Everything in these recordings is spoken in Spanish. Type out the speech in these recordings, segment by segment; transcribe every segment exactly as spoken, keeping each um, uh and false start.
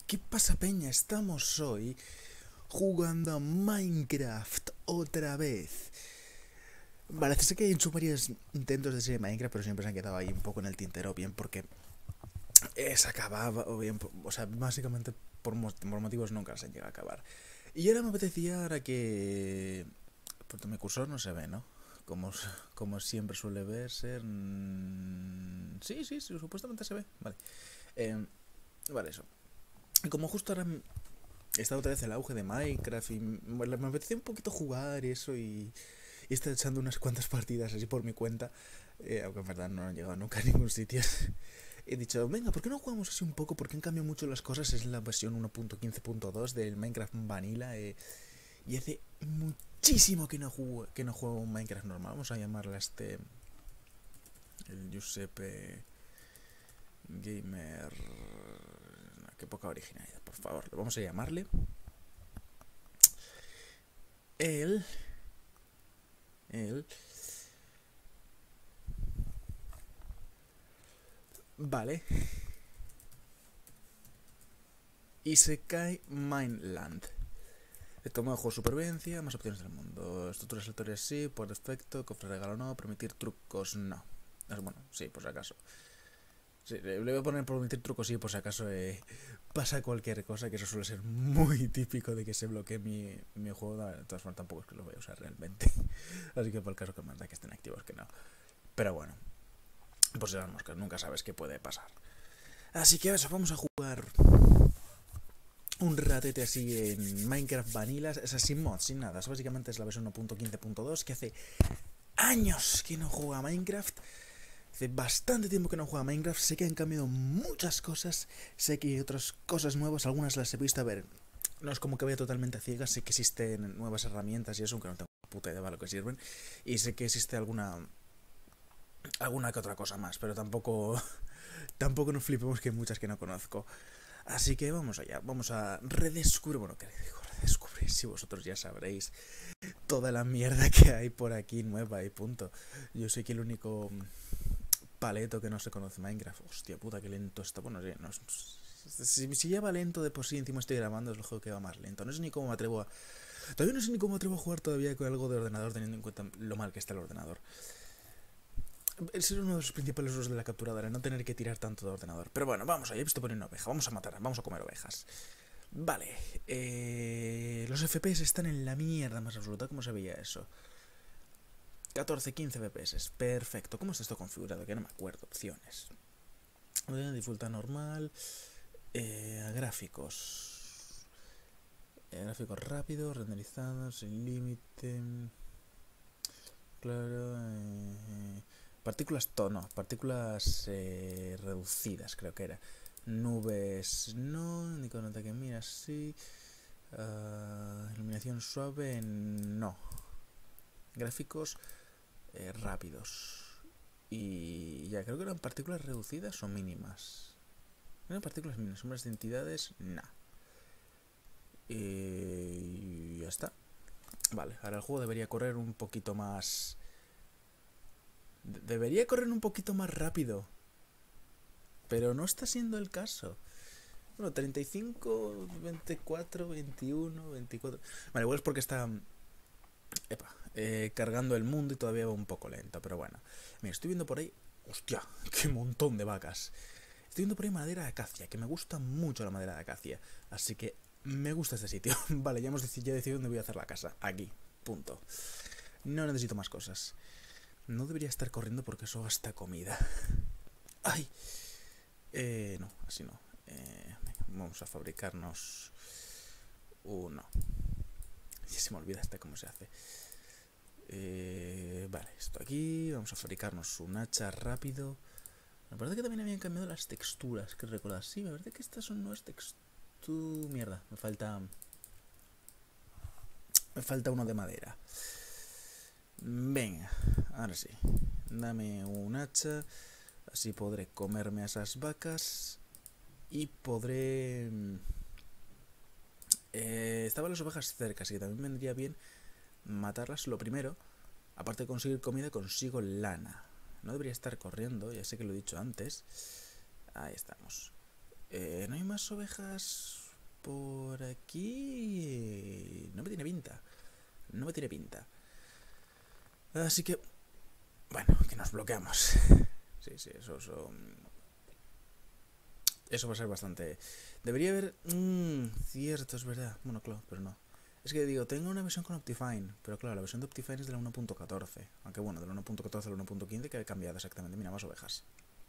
¿Qué pasa, peña? Estamos hoy jugando a Minecraft otra vez. Parece que he hecho varios intentos de serie Minecraft, pero siempre se han quedado ahí un poco en el tintero, bien porque eh, se acababa, o bien, o sea, básicamente por, mo por motivos nunca se llega a acabar. Y ahora me apetecía, ahora que... Porque mi cursor no se ve, ¿no? Como, como siempre suele verse... Mm, sí, sí, sí, supuestamente se ve. Vale. Eh, vale, eso. Y como justo ahora está otra vez el auge de Minecraft y bueno, me apetece un poquito jugar eso y, y estar echando unas cuantas partidas así por mi cuenta, eh, aunque en verdad no han llegado nunca a ningún sitio. He dicho, venga, ¿por qué no jugamos así un poco? Porque han cambiado mucho las cosas, es la versión uno punto quince punto dos del Minecraft Vanilla eh, y hace muchísimo que no juego, que no juego un Minecraft normal. Vamos a llamarle a este el Giuseppe Gamer. No, qué poca originalidad, por favor. Vamos a llamarle el el Vale. Isekai Mineland. Toma de juego de supervivencia, más opciones del mundo. Estructuras aleatorias sí, por defecto. Cofre regalo no, permitir trucos no. Es bueno, sí, por si acaso. Sí, le voy a poner permitir trucos sí, por si acaso eh, pasa cualquier cosa, que eso suele ser muy típico de que se bloquee mi, mi juego. No, de todas formas, tampoco es que lo voy a usar realmente. Así que por el caso que más da que estén activos que no. Pero bueno, pues si las moscas, nunca sabes qué puede pasar. Así que eso, vamos a jugar un ratete así en Minecraft Vanilla, es así sin mods, sin nada. Eso básicamente es la versión uno punto quince punto dos, que hace años que no juego a Minecraft. Hace bastante tiempo que no juego a Minecraft. Sé que han cambiado muchas cosas, sé que hay otras cosas nuevas, algunas las he visto. A ver, no es como que vaya totalmente a ciegas, sé que existen nuevas herramientas y eso, aunque no tengo puta idea de lo que sirven. Y sé que existe alguna alguna que otra cosa más, pero tampoco tampoco nos flipemos que hay muchas que no conozco. Así que vamos allá, vamos a redescubrir, bueno, ¿qué digo? Redescubrir, si vosotros ya sabréis toda la mierda que hay por aquí nueva y punto. Yo soy que el único paleto que no se conoce Minecraft. Hostia puta, que lento está. Bueno, sí, no, si, si ya va lento de por sí, encima estoy grabando, es lógico que va más lento. No sé ni cómo me atrevo a... Todavía no sé ni cómo me atrevo a jugar todavía con algo de ordenador, teniendo en cuenta lo mal que está el ordenador. Ese es uno de los principales usos de la capturadora, no tener que tirar tanto de ordenador. Pero bueno, vamos allá, he visto poner una oveja, vamos a matar, vamos a comer ovejas. Vale, eh, los F P S están en la mierda más absoluta, ¿cómo se veía eso? catorce, quince F P S, perfecto. ¿Cómo está esto configurado? Que no me acuerdo, opciones. Dificultad normal, eh, gráficos. Eh, gráficos rápidos, renderizados, sin límite. Claro, eh, partículas tono, partículas eh, reducidas, creo que era. Nubes, no. Indica un ataque mira, sí. Uh, iluminación suave, no. Gráficos eh, rápidos. Y ya, creo que eran partículas reducidas o mínimas. Eran partículas mínimas, sombras de entidades, nah. Y ya está. Vale, ahora el juego debería correr un poquito más... Debería correr un poquito más rápido. Pero no está siendo el caso. Bueno, treinta y cinco, veinticuatro, veintiuno, veinticuatro... Vale, igual es porque está... Epa, eh, cargando el mundo y todavía va un poco lento, pero bueno. Mira, estoy viendo por ahí... Hostia, qué montón de vacas. Estoy viendo por ahí madera de acacia, que me gusta mucho la madera de acacia. Así que me gusta este sitio. Vale, ya hemos decidido, ya decidido dónde voy a hacer la casa. Aquí, punto. No necesito más cosas. No debería estar corriendo porque eso gasta comida. ¡Ay! Eh, no, así no. Eh, venga, vamos a fabricarnos uno. Ya se me olvida hasta cómo se hace. Eh, vale, esto aquí. Vamos a fabricarnos un hacha rápido. Me parece que también habían cambiado las texturas, que recordar. Sí, me parece que estas son nuevas texturas. Mierda, me falta... Me falta uno de madera. Venga, ahora sí. Dame un hacha. Así podré comerme a esas vacas. Y podré... Eh, estaban las ovejas cerca, así que también vendría bien matarlas lo primero. Aparte de conseguir comida, consigo lana. No debería estar corriendo, ya sé que lo he dicho antes. Ahí estamos. Eh, ¿No hay más ovejas por aquí? No me tiene pinta. No me tiene pinta. Así que... Bueno, que nos bloqueamos. Sí, sí, eso... Eso, eso va a ser bastante... Debería haber... Mmm, cierto, es verdad. Bueno, claro, pero no. Es que digo, tengo una versión con Optifine, pero claro, la versión de Optifine es de la uno punto catorce. Aunque bueno, de la uno punto catorce a la uno punto quince que he cambiado exactamente. Mira, más ovejas.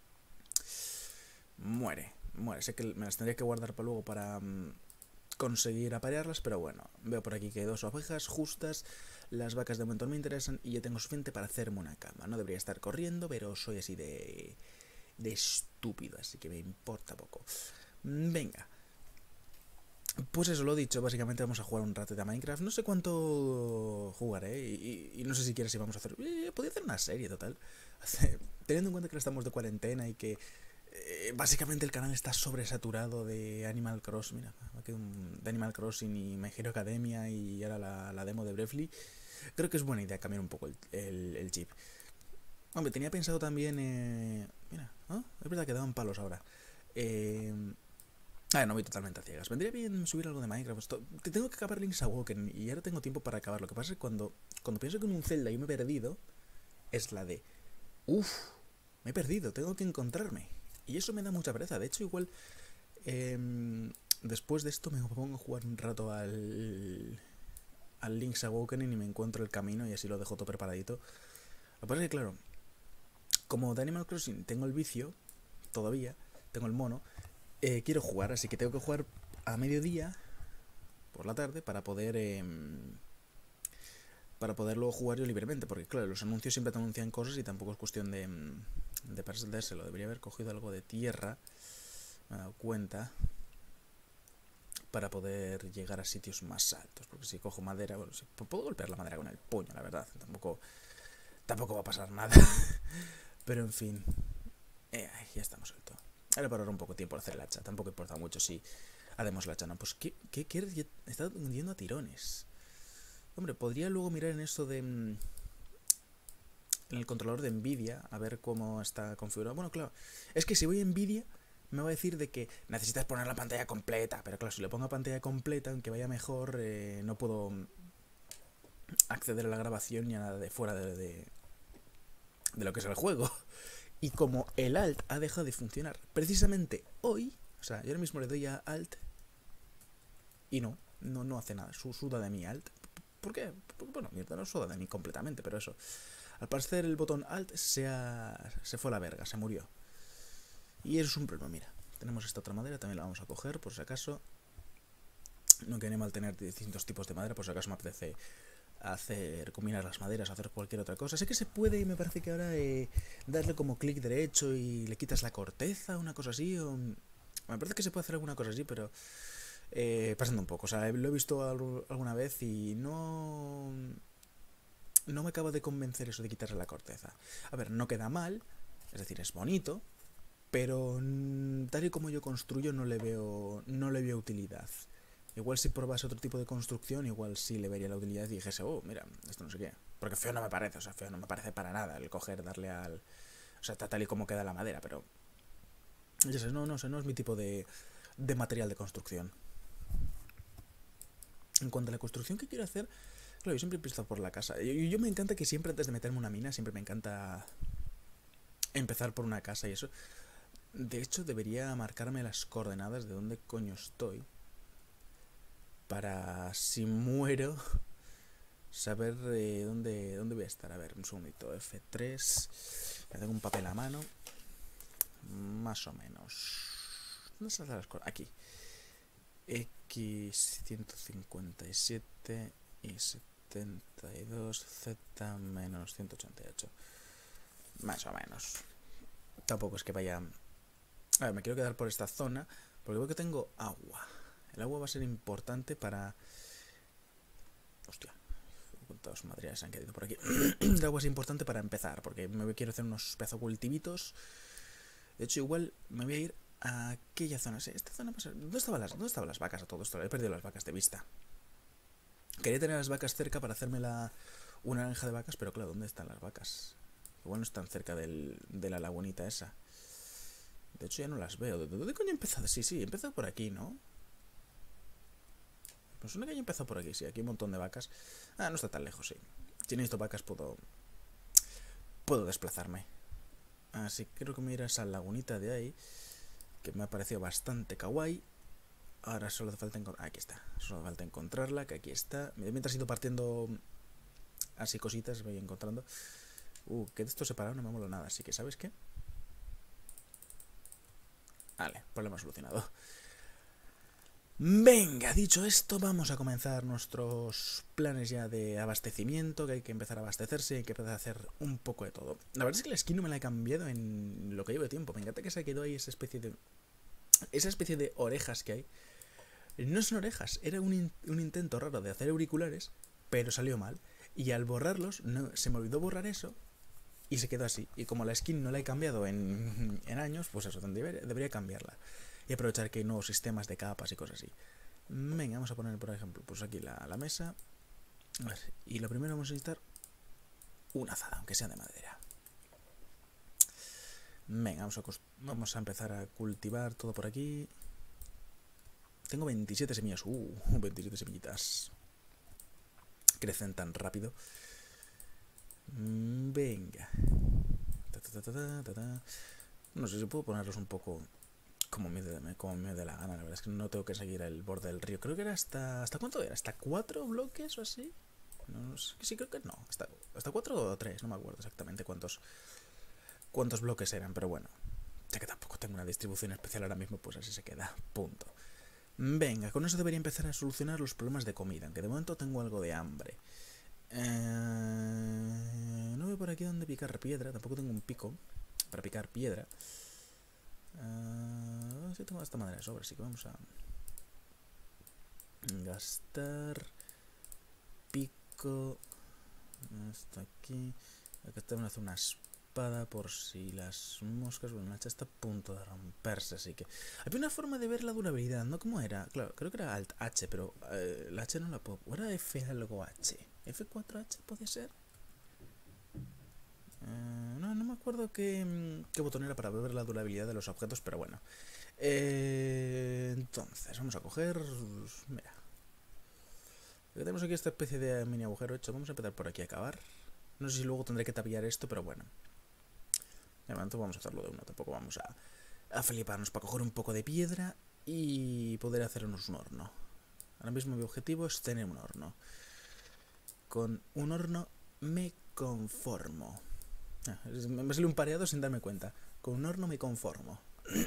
Muere, muere. Sé que me las tendría que guardar para luego para um, conseguir aparearlas, pero bueno. Veo por aquí que hay dos ovejas justas. Las vacas de momento no me interesan y ya tengo suficiente para hacerme una cama. No debería estar corriendo, pero soy así de... de estúpido, así que me importa poco. Venga. Pues eso, lo dicho, básicamente vamos a jugar un rato de Minecraft. No sé cuánto jugaré y, y, y no sé siquiera si vamos a hacer... Eh, podría hacer una serie, total. Teniendo en cuenta que estamos de cuarentena y que eh, básicamente el canal está sobresaturado de Animal Crossing. Mira, un, de Animal Crossing y My Hero Academia y ahora la, la demo de Bravely. Creo que es buena idea cambiar un poco el, el, el chip. Hombre, tenía pensado también... Eh, mira, ¿oh? Es verdad que daban palos ahora. Eh... Ah, no voy totalmente a ciegas. Vendría bien subir algo de Minecraft. Esto, te tengo que acabar Link's Awakening y ahora tengo tiempo para acabar. Lo que pasa es que cuando, cuando pienso que en un Zelda yo me he perdido, es la de... Uff, me he perdido, tengo que encontrarme. Y eso me da mucha pereza. De hecho, igual... Eh, después de esto me pongo a jugar un rato al... al Link's Awakening y me encuentro el camino y así lo dejo todo preparadito. Lo que pasa es que, claro, como de Animal Crossing tengo el vicio, todavía, tengo el mono... Eh, quiero jugar, así que tengo que jugar a mediodía por la tarde para poder eh, para poderlo jugar yo libremente, porque claro, los anuncios siempre te anuncian cosas y tampoco es cuestión de de perdérselo. Debería haber cogido algo de tierra, me he dado cuenta, para poder llegar a sitios más altos, porque si cojo madera, bueno, si puedo golpear la madera con el puño, la verdad, tampoco tampoco va a pasar nada. Pero en fin, eh, ya estamos suelto. Ahora para ahorrar un poco de tiempo hacer el hacha. Tampoco importa mucho si haremos la hacha. No, pues ¿qué, qué quieres? Está hundiendo a tirones. Hombre, podría luego mirar en esto de... En el controlador de Nvidia, a ver cómo está configurado. Bueno, claro, es que si voy a Nvidia, me va a decir de que necesitas poner la pantalla completa. Pero claro, si le pongo pantalla completa, aunque vaya mejor, eh, no puedo acceder a la grabación ni a nada de fuera de, de, de lo que es el juego. Y como el Alt ha dejado de funcionar precisamente hoy, o sea, yo ahora mismo le doy a Alt y no, no, no hace nada, suda de mí Alt. ¿Por qué? Porque, bueno, mierda, no suda de mí completamente, pero eso. Al parecer el botón Alt se, ha, se fue a la verga, se murió. Y eso es un problema, mira. Tenemos esta otra madera, también la vamos a coger, por si acaso. No quiere mal tener distintos tipos de madera, por si acaso me apetece hacer, combinar las maderas, hacer cualquier otra cosa. Sé que se puede y me parece que ahora eh, darle como clic derecho y le quitas la corteza, una cosa así, o... Me parece que se puede hacer alguna cosa así, pero eh, pasando un poco. O sea, lo he visto alguna vez y no... No me acaba de convencer eso de quitarle la corteza. A ver, no queda mal, es decir, es bonito, pero tal y como yo construyo no le veo, no le veo utilidad. Igual si probase otro tipo de construcción, igual sí le vería la utilidad y dijese, oh, mira, esto no sé qué. Porque feo no me parece, o sea, feo no me parece para nada el coger, darle al... O sea, está tal y como queda la madera, pero... Ya sabes, no, no, no es mi tipo de, de material de construcción. En cuanto a la construcción que quiero hacer, claro, yo siempre empiezo por la casa. Yo, yo me encanta que siempre antes de meterme una mina, siempre me encanta empezar por una casa y eso. De hecho, debería marcarme las coordenadas de dónde coño estoy. Para si muero saber eh, dónde, dónde voy a estar. A ver, un segundito. F tres. Ya tengo un papel a mano. Más o menos. ¿Dónde están las cosas? Aquí. X ciento cincuenta y siete y setenta y dos. Z menos ciento ochenta y ocho. Más o menos. Tampoco es que vaya... A ver, me quiero quedar por esta zona. Porque veo que tengo agua. El agua va a ser importante para... Hostia. ¿Cuántas madres se han quedado por aquí? El agua es importante para empezar. Porque me quiero hacer unos pedazos cultivitos. De hecho, igual me voy a ir a aquella zona. Esta zona pasa... ¿Dónde estaban las, ¿Dónde estaban las vacas a todo esto? He perdido las vacas de vista. Quería tener las vacas cerca para hacerme la... una granja de vacas. Pero claro, ¿dónde están las vacas? Igual no están cerca del... de la lagunita esa. De hecho ya no las veo. ¿De dónde coño he empezado? Sí, sí, he empezado por aquí, ¿no? Me suena que haya empezado por aquí, sí. Aquí hay un montón de vacas. Ah, no está tan lejos, sí. Si necesito vacas puedo... Puedo desplazarme. Así que creo que me iré a esa lagunita de ahí, que me ha parecido bastante kawaii. Ahora solo hace falta encontrar... Aquí está. Solo hace falta encontrarla, que aquí está. Mientras he ido partiendo así cositas, voy encontrando. Uh, que de esto separado no me mola nada. Así que, ¿sabes qué? Vale, problema solucionado. Venga, dicho esto, vamos a comenzar nuestros planes ya de abastecimiento, que hay que empezar a abastecerse, hay que empezar a hacer un poco de todo. La verdad es que la skin no me la he cambiado en lo que llevo de tiempo. Me encanta que se quedó ahí esa especie de... Esa especie de orejas que hay. No son orejas, era un, in un intento raro de hacer auriculares, pero salió mal. Y al borrarlos, no, se me olvidó borrar eso y se quedó así. Y como la skin no la he cambiado en, en años, pues eso, debería, debería cambiarla. Y aprovechar que hay nuevos sistemas de capas y cosas así. Venga, vamos a poner, por ejemplo, pues aquí la, la mesa. A ver, y lo primero vamos a necesitar una azada, aunque sea de madera. Venga, vamos a, vamos a empezar a cultivar todo por aquí. Tengo veintisiete semillas. Uh, veintisiete semillitas. Crecen tan rápido. Venga. Ta, ta, ta, ta, ta, ta. No sé si puedo ponerlos un poco como me, dé, como me dé la gana. La verdad es que no tengo que seguir el borde del río. Creo que era hasta... ¿Hasta cuánto era? ¿Hasta cuatro bloques o así? No, no sé. Sí, creo que no. Hasta, hasta cuatro o tres. No me acuerdo exactamente cuántos, cuántos bloques eran. Pero bueno. Ya que tampoco tengo una distribución especial ahora mismo, pues así se queda. Punto. Venga, con eso debería empezar a solucionar los problemas de comida, aunque de momento tengo algo de hambre. Eh, no veo por aquí donde picar piedra, tampoco tengo un pico para picar piedra. Eh, sí tengo esta madera de sobra, así que vamos a gastar pico. Esto aquí. Acá tengo que hacer una espada por si las moscas... Bueno, la hacha está a punto de romperse, así que... Había una forma de ver la durabilidad, ¿no? ¿Cómo era? Claro, creo que era Alt H, pero eh, la H no la puedo... ¿O era F algo H? ¿F cuatro H puede ser? Eh, no, no me acuerdo qué, qué botón era para ver la durabilidad de los objetos, pero bueno. Eh, entonces, vamos a coger... Mira. Tenemos aquí esta especie de mini agujero hecho. Vamos a empezar por aquí a cavar. No sé si luego tendré que tapiar esto, pero bueno. De momento vamos a hacerlo de uno. Tampoco vamos a, a fliparnos para coger un poco de piedra y poder hacernos un horno. Ahora mismo mi objetivo es tener un horno. Con un horno me conformo. Ah, me sale un pareado sin darme cuenta. Con un horno me conformo.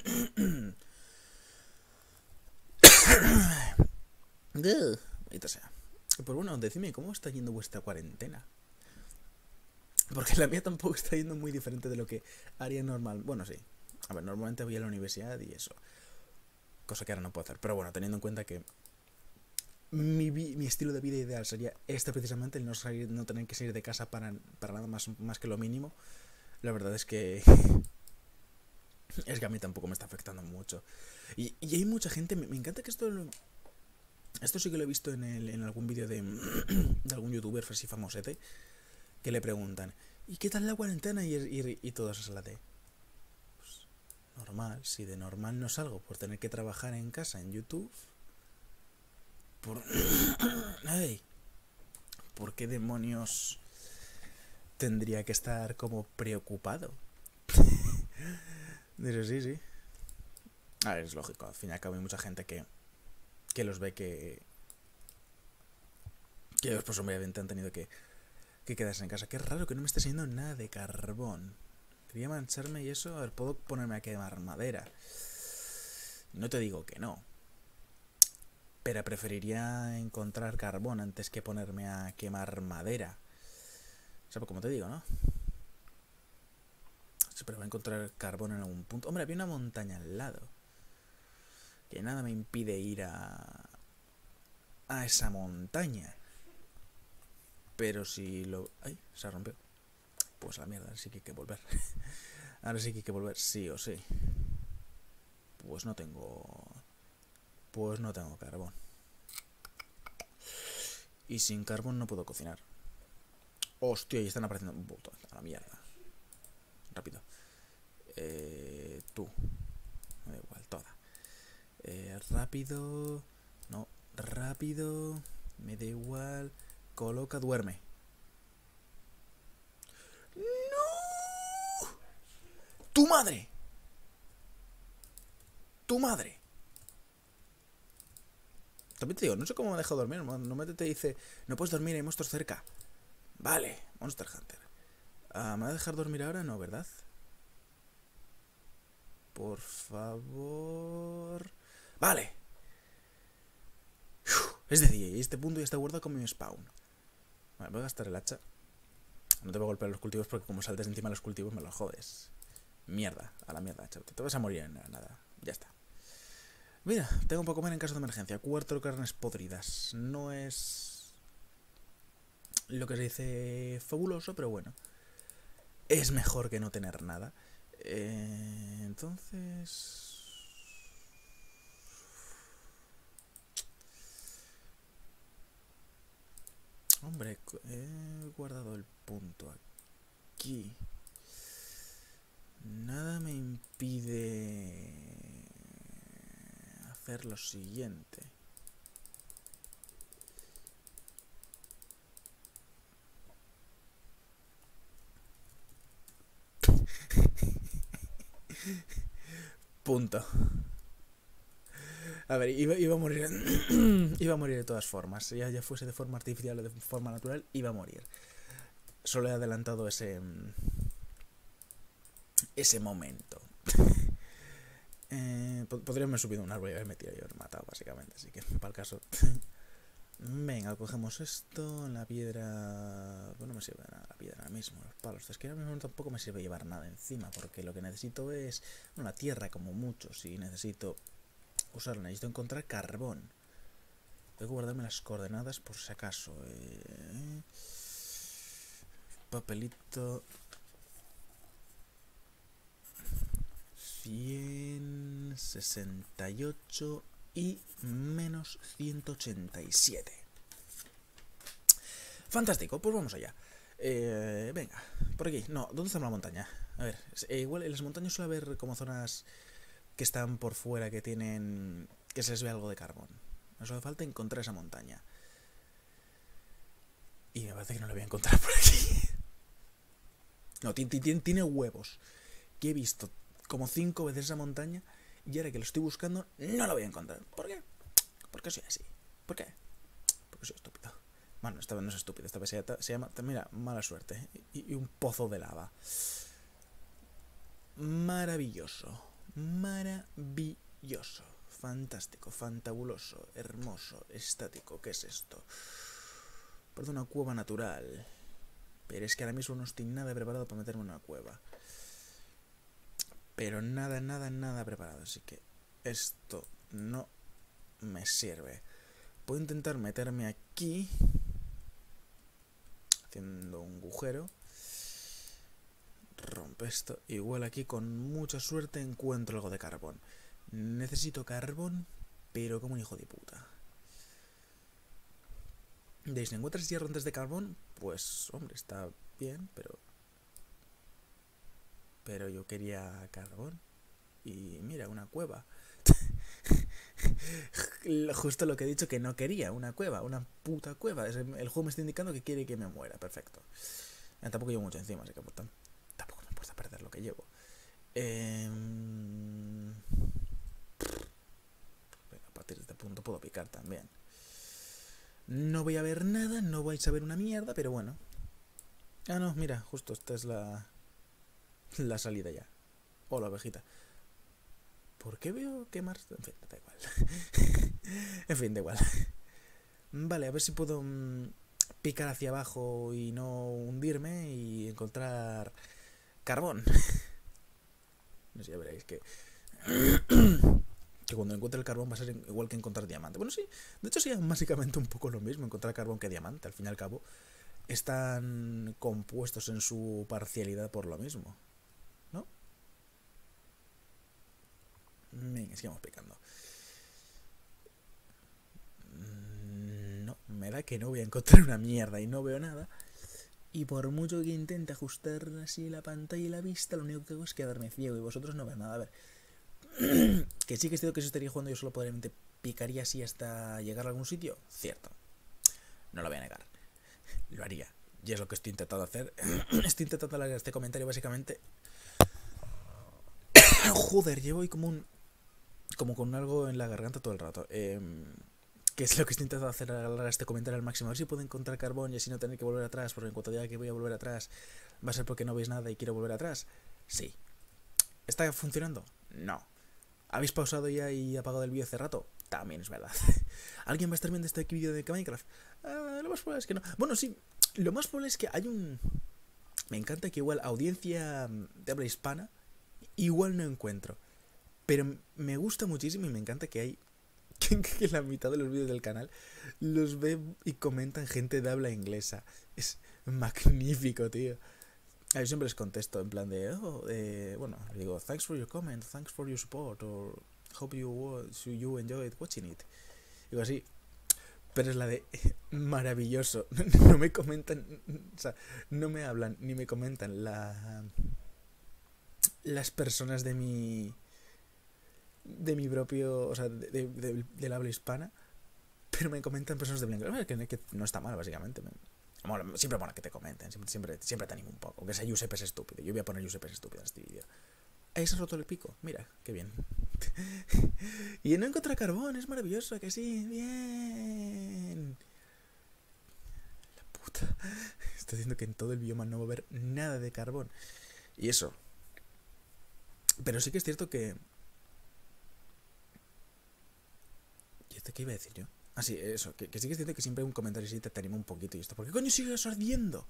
Ahorita sea. Pues bueno, decidme cómo está yendo vuestra cuarentena. Porque la mía tampoco está yendo muy diferente de lo que haría normal. Bueno, sí. A ver, normalmente voy a la universidad y eso. Cosa que ahora no puedo hacer. Pero bueno, teniendo en cuenta que mi, mi estilo de vida ideal sería este precisamente, el no, salir, no tener que salir de casa para, para nada más, más que lo mínimo. La verdad es que... es que a mí tampoco me está afectando mucho. Y, y hay mucha gente... Me, me encanta que esto... Esto sí que lo he visto en, el, en algún vídeo de, de algún youtuber así famosete, que le preguntan, ¿y qué tal la cuarentena? Y, y, y todo eso es la de... Pues, normal, si de normal no salgo por tener que trabajar en casa en YouTube... Por... Ay, ¿por qué demonios tendría que estar como preocupado? Dice, sí, sí. A ver, es lógico, al fin y al cabo hay mucha gente que... que los ve que... que ellos pues obviamente han tenido que... que quedarse en casa. Qué raro que no me esté saliendo nada de carbón. Quería mancharme y eso. A ver, puedo ponerme a quemar madera. No te digo que no. Pero preferiría encontrar carbón antes que ponerme a quemar madera. O sea, como te digo, ¿no? Sí, pero voy a encontrar carbón en algún punto. Hombre, había una montaña al lado. Que nada me impide ir a... a esa montaña. Pero si lo... ¡Ay! Se rompió. Pues a la mierda, ahora sí que hay que volver. Ahora sí que hay que volver, sí o sí. Pues no tengo... Pues no tengo carbón. Y sin carbón no puedo cocinar. Hostia, y están apareciendo un botón. A la mierda. Rápido. Eh, tú. Eh, rápido. No, rápido. Me da igual. Coloca, duerme. ¡No! ¡Tu madre! ¡Tu madre! También te digo, no sé cómo me ha dejado dormir. Normalmente te dice, no puedes dormir, hay monstruos cerca. Vale, Monster Hunter. Ah, ¿me va a dejar dormir ahora? No, ¿verdad? Por favor. Vale. Uf, es de día y este punto ya está guardado con mi spawn. Vale, voy a gastar el hacha. No te voy a golpear los cultivos porque como saltes encima de los cultivos me los jodes. Mierda, a la mierda, chaval. Te vas a morir en nada. Ya está. Mira, tengo para comer en caso de emergencia. Cuatro carnes podridas. No es lo que se dice fabuloso, pero bueno. Es mejor que no tener nada. Eh, entonces... Hombre, he guardado el punto aquí. Nada me impide hacer lo siguiente. Punto. A ver, iba, iba a morir. Iba a morir de todas formas. Ya, ya fuese de forma artificial o de forma natural, iba a morir. Solo he adelantado ese. Ese momento. eh, podría haberme subido a un árbol y haberme tirado y haber matado, básicamente. Así que, para el caso. Venga, cogemos esto. La piedra. Bueno, no me sirve nada la piedra ahora mismo. Los palos. Es que ahora mismo tampoco me sirve llevar nada encima. Porque lo que necesito es. Bueno, la tierra, como mucho. Si necesito usarla, necesito encontrar carbón. Tengo que guardarme las coordenadas por si acaso. Eh, papelito. ciento sesenta y ocho y menos ciento ochenta y siete. Fantástico, pues vamos allá. Eh, venga, por aquí. No, ¿dónde está la montaña? A ver, eh, igual en las montañas suele haber como zonas que están por fuera, que tienen... que se les ve algo de carbón. Nos hace falta encontrar esa montaña. Y me parece que no la voy a encontrar por aquí. No, tiene, tiene huevos. Que he visto como cinco veces esa montaña y ahora que lo estoy buscando no la voy a encontrar. ¿Por qué? Porque soy así. ¿Por qué? Porque soy estúpido. Bueno, esta vez no es estúpido, esta vez se llama, se llama mira, mala suerte. Y, y un pozo de lava. Maravilloso. Maravilloso. Fantástico, fantabuloso, hermoso, estático. ¿Qué es esto? Parece una cueva natural. Pero es que ahora mismo no estoy nada preparado para meterme en una cueva. Pero nada, nada, nada preparado. Así que esto no me sirve. Puedo intentar meterme aquí. Haciendo un agujero. Rompe esto. Igual aquí con mucha suerte encuentro algo de carbón. Necesito carbón, pero como un hijo de puta. De si encuentras hierro antes de carbón, pues hombre, está bien, pero... Pero yo quería carbón. Y mira, una cueva. Justo lo que he dicho que no quería, una cueva, una puta cueva. El juego me está indicando que quiere que me muera, perfecto. Eh, tampoco llevo mucho encima, así que pues, tampoco me importa perder lo que llevo. Eh... Venga, a partir de este punto puedo picar también. No voy a ver nada, no vais a ver una mierda, pero bueno. Ah, no, mira, justo esta es la... La salida ya. O la ovejita. ¿Por qué veo quemar? En fin, da igual. En fin, da igual. Vale, a ver si puedo mmm, picar hacia abajo y no hundirme y encontrar carbón. No sé, ya veréis que... que cuando encuentre el carbón va a ser igual que encontrar diamante. Bueno, sí, de hecho sí, es básicamente un poco lo mismo encontrar carbón que diamante. Al fin y al cabo, están compuestos en su parcialidad por lo mismo. ¿No? Venga, sigamos picando. No, me da que no voy a encontrar una mierda y no veo nada. Y por mucho que intente ajustar así la pantalla y la vista, lo único que hago es quedarme ciego y vosotros no veis nada. A ver, Que sí que es cierto que si estaría jugando yo solo probablemente picaría así hasta llegar a algún sitio. Cierto. No lo voy a negar. Lo haría. Y es lo que estoy intentando hacer. Estoy intentando alargar este comentario básicamente. Joder, llevo hoy como un... Como con algo en la garganta todo el rato. Eh, que es lo que estoy intentando hacer, alargar este comentario al máximo. A ver si puedo encontrar carbón y así no tener que volver atrás. Porque en cuanto diga que voy a volver atrás, va a ser porque no veis nada y quiero volver atrás. Sí. ¿Está funcionando? No. ¿Habéis pausado ya y apagado el vídeo hace rato? También es verdad. ¿Alguien va a estar viendo este vídeo de Minecraft? Ah, lo más probable es que no. Bueno, sí. Lo más probable es que hay un... Me encanta que igual audiencia de habla hispana igual no encuentro. Pero me gusta muchísimo y me encanta que hay... Que, que la mitad de los vídeos del canal los ve y comentan gente de habla inglesa. Es magnífico, tío. Yo siempre les contesto en plan de, oh, eh, bueno, digo, thanks for your comment, thanks for your support, or hope you, you enjoyed watching it. Digo así, pero es la de, maravilloso, no me comentan, o sea, no me hablan ni me comentan la, las personas de mi, de mi propio, o sea, de, de, de, del habla hispana, pero me comentan personas de blanco, que, que no está mal, básicamente, me, Mola, siempre mola que te comenten, siempre, siempre, siempre te animo un poco. Aunque sea Giuseppe es estúpido. Yo voy a poner Giuseppe es estúpido en este vídeo. Ahí se ha roto el pico. Mira, qué bien. Y no encontré carbón, es maravilloso, que sí. Bien. La puta. Estoy diciendo que en todo el bioma no va a haber nada de carbón. Y eso. Pero sí que es cierto que... ¿Y esto qué iba a decir yo? Ah, sí, eso, que, que sí que es cierto que siempre hay un comentario así te, te anima un poquito y esto. ¿Por qué coño sigues ardiendo?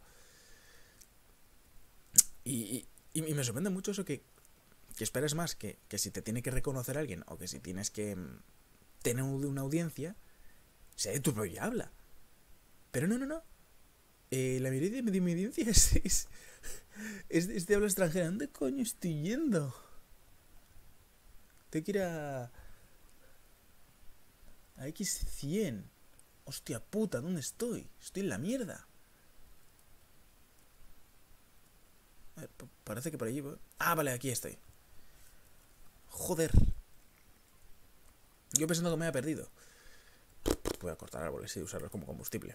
Y, y, y me sorprende mucho eso que, que esperes más que, que si te tiene que reconocer a alguien o que si tienes que mm, tener una audiencia, sea de tu propia habla. Pero no, no, no. Eh, la mayoría de mi audiencia es, es, es, es de habla extranjera. ¿Dónde coño estoy yendo? Tengo que ir a... A equis cien. Hostia puta, ¿dónde estoy? Estoy en la mierda. A ver, parece que por allí... Ah, vale, aquí estoy. Joder. Yo pensando que me había perdido. Voy a cortar árboles y usarlos como combustible.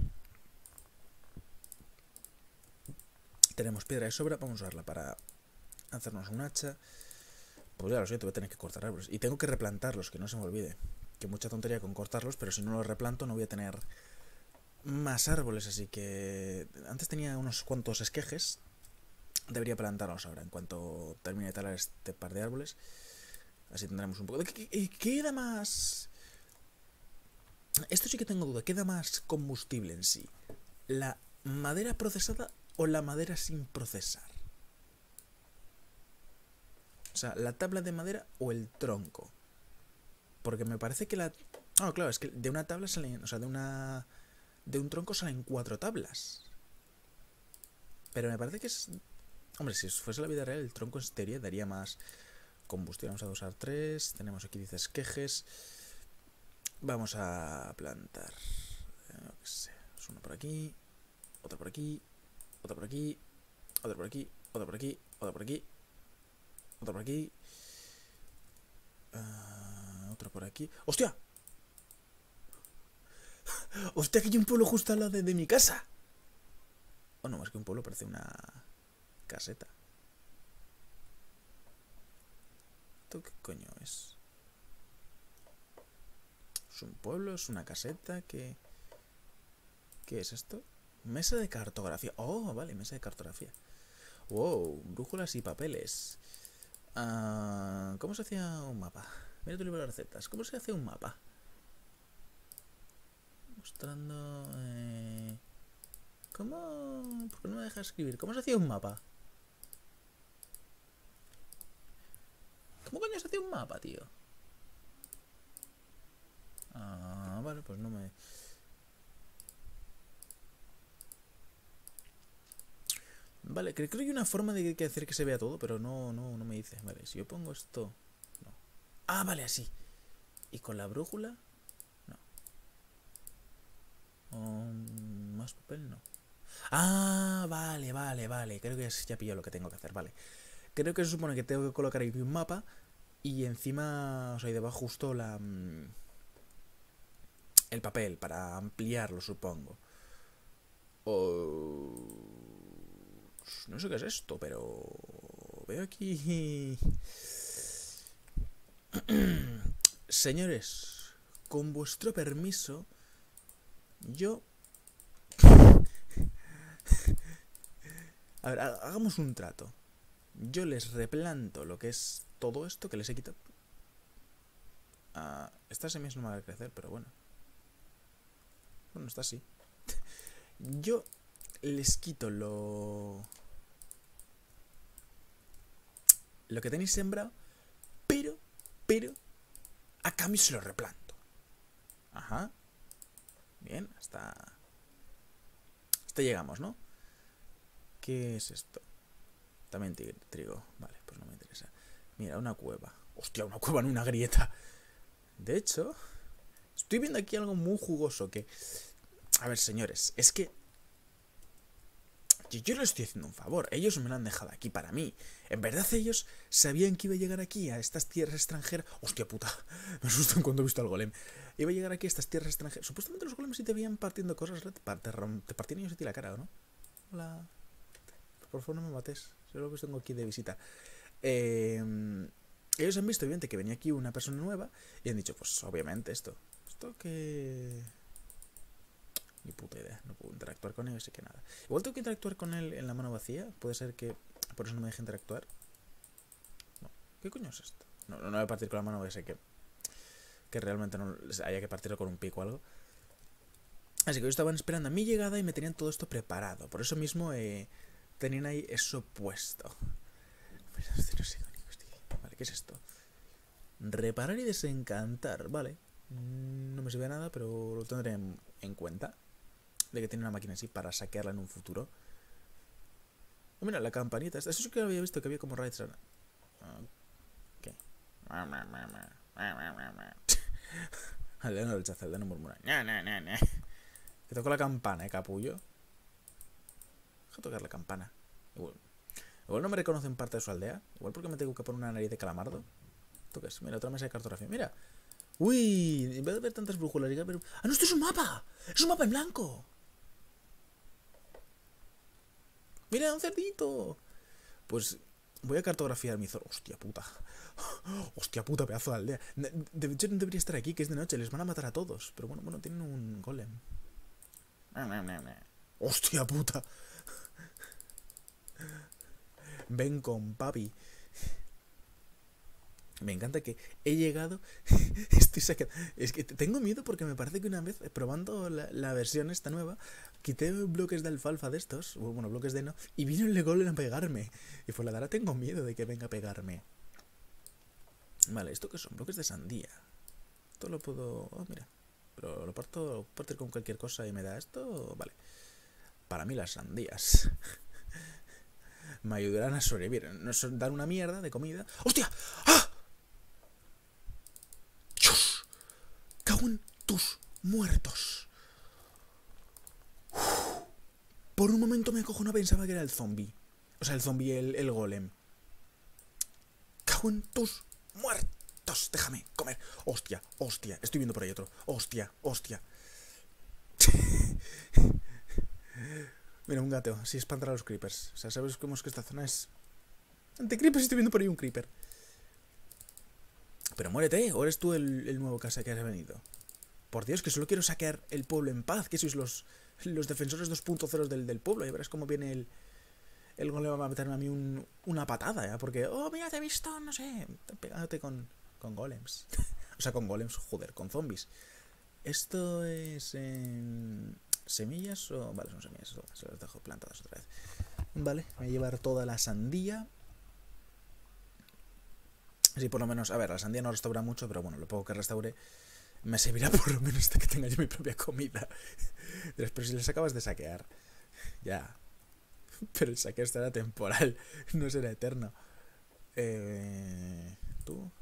Tenemos piedra de sobra, vamos a usarla para hacernos un hacha. Pues ya lo siento, voy a tener que cortar árboles. Y tengo que replantarlos, que no se me olvide. Que mucha tontería con cortarlos, pero si no los replanto no voy a tener más árboles, así que... Antes tenía unos cuantos esquejes. Debería plantarlos ahora, en cuanto termine de talar este par de árboles. Así tendremos un poco... ¿Qué queda más...? Esto sí que tengo duda. ¿Queda más combustible en sí? ¿La madera procesada o la madera sin procesar? O sea, ¿la tabla de madera o el tronco? Porque me parece que la... Ah, oh, claro, es que de una tabla salen... O sea, de una... De un tronco salen cuatro tablas. Pero me parece que es... Hombre, si fuese la vida real, el tronco en teoría daría más combustible. Vamos a usar tres. Tenemos aquí, dice, esquejes. Vamos a plantar... No sé. Es uno por aquí. Otro por aquí. Otro por aquí. Otro por aquí. Otro por aquí. Otro por aquí. Otro por aquí. Uh, otro por aquí. ¡Hostia! ¡Hostia, que hay un pueblo justo al lado de, de mi casa! Oh, no, más que un pueblo, parece una caseta. ¿Esto qué coño es? ¿Es un pueblo? ¿Es una caseta? ¿Qué, ¿Qué es esto? Mesa de cartografía. Oh, vale, mesa de cartografía. Wow, brújulas y papeles. Uh, ¿Cómo se hacía un mapa? Mira tu libro de recetas. ¿Cómo se hace un mapa? Mostrando... Eh... ¿Cómo...? ¿Por qué no me deja escribir? ¿Cómo se hacía un mapa? ¿Cómo coño se hacía un mapa, tío? Ah, vale, pues no me... Vale, creo que hay una forma de que hacer que se vea todo, pero no, no, no me dice. Vale, si yo pongo esto... No. Ah, vale, así. ¿Y con la brújula? No. Um, ¿Más papel? No. Ah, vale, vale, vale. Creo que ya pillo lo que tengo que hacer, vale. Creo que se supone que tengo que colocar ahí un mapa Y encima, o sea, y debajo justo la... el papel para ampliarlo, supongo. O... no sé qué es esto, pero... veo aquí... Señores, con vuestro permiso, yo... a ver, hagamos un trato. Yo les replanto lo que es todo esto que les he quitado. Ah, estas semillas no me van a crecer, pero bueno. Bueno, está así. Yo les quito lo... lo que tenéis sembrado, pero, pero, a cambio se lo replanto. Ajá. Bien, hasta... hasta llegamos, ¿no? ¿Qué es esto? También trigo. Vale, pues no me interesa. Mira, una cueva. Hostia, una cueva en una grieta. De hecho, estoy viendo aquí algo muy jugoso que... a ver, señores, es que... yo les estoy haciendo un favor. Ellos me lo han dejado aquí para mí. En verdad ellos sabían que iba a llegar aquí, a estas tierras extranjeras. Hostia puta, me asustan cuando he visto al golem. Iba a llegar aquí a estas tierras extranjeras. Supuestamente los golems sí te veían partiendo cosas. Te, te partían ellos a ti la cara, ¿o no? Hola. Por favor no me mates. Solo que os tengo aquí de visita. Eh, ellos han visto, evidente, que venía aquí una persona nueva. Y han dicho, pues obviamente esto. Esto que... ni puta idea, no puedo interactuar con él, así que nada. Igual tengo que interactuar con él en la mano vacía. Puede ser que por eso no me deje interactuar. No. ¿Qué coño es esto? No, no voy a partir con la mano, voy a ser que que realmente no haya que partirlo con un pico o algo. Así que ellos estaban esperando a mi llegada y me tenían todo esto preparado. Por eso mismo eh, tenían ahí eso puesto. Vale, ¿qué es esto? Reparar y desencantar, vale. No me sirve de nada, pero lo tendré en, en cuenta. De que tiene una máquina así para saquearla en un futuro. Oh, mira, la campanita. Eso sí que lo había visto, que había como raids. ¿Qué? Aldeano rechaza, Aldeano murmura. Que toco la campana, eh, capullo. Deja tocar la campana. Igual, igual no me reconocen parte de su aldea. Igual porque me tengo que poner una nariz de calamardo. ¿Tú qué es? Mira, otra mesa de cartografía. Mira. Uy, en vez de ver tantas brújulas. Pero... ¡ah, no! Esto es un mapa. Es un mapa en blanco. Mira, un cerdito. Pues voy a cartografiar mi zona. Hostia puta. Hostia puta, pedazo de aldea. De hecho no debería estar aquí, que es de noche. Les van a matar a todos. Pero bueno, bueno, tienen un golem. Hostia puta. Ven con papi. Me encanta que he llegado. Estoy sacando. Es que tengo miedo porque me parece que una vez, probando la, la versión esta nueva, quité bloques de alfalfa de estos, bueno, bloques de no, y vino el golem a pegarme. Y fue la dara, tengo miedo de que venga a pegarme. Vale, ¿esto qué son? Bloques de sandía. Esto lo puedo... oh, mira. Pero lo parto, lo partir con cualquier cosa y me da esto. Vale. Para mí las sandías me ayudarán a sobrevivir. Nos dan una mierda de comida. ¡Hostia! ¡Ah! ¡Dios! ¡Cago en tus muertos! Uf. Por un momento me acojonó, pensaba que era el zombie. O sea, el zombie, el, el golem. ¡Cago en tus muertos! Déjame comer. Hostia, hostia. Estoy viendo por ahí otro. Hostia, hostia. Mira, un gato. Así espantará a los creepers. O sea, sabes cómo es que esta zona es... ante creepers, estoy viendo por ahí un creeper. Pero muérete, ¿o eres tú el, el nuevo casa que has venido? Por Dios, que solo quiero saquear el pueblo en paz. Que sois los, los defensores dos punto cero del, del pueblo. Y verás cómo viene el... el golem va a meterme a mí un, una patada, ¿eh? Porque, oh, mira, te he visto, no sé, pegándote con, con golems. O sea, con golems, joder, con zombies. Esto es... Eh, ¿semillas o...? Vale, son semillas, se las dejo plantadas otra vez. Vale, voy a llevar toda la sandía. Sí, por lo menos, a ver, la sandía no restaura mucho, pero bueno, lo poco que restaure me servirá por lo menos hasta que tenga yo mi propia comida. Pero si les acabas de saquear, ya. Pero el saqueo estará temporal, no será eterno. Eh, ¿Tú?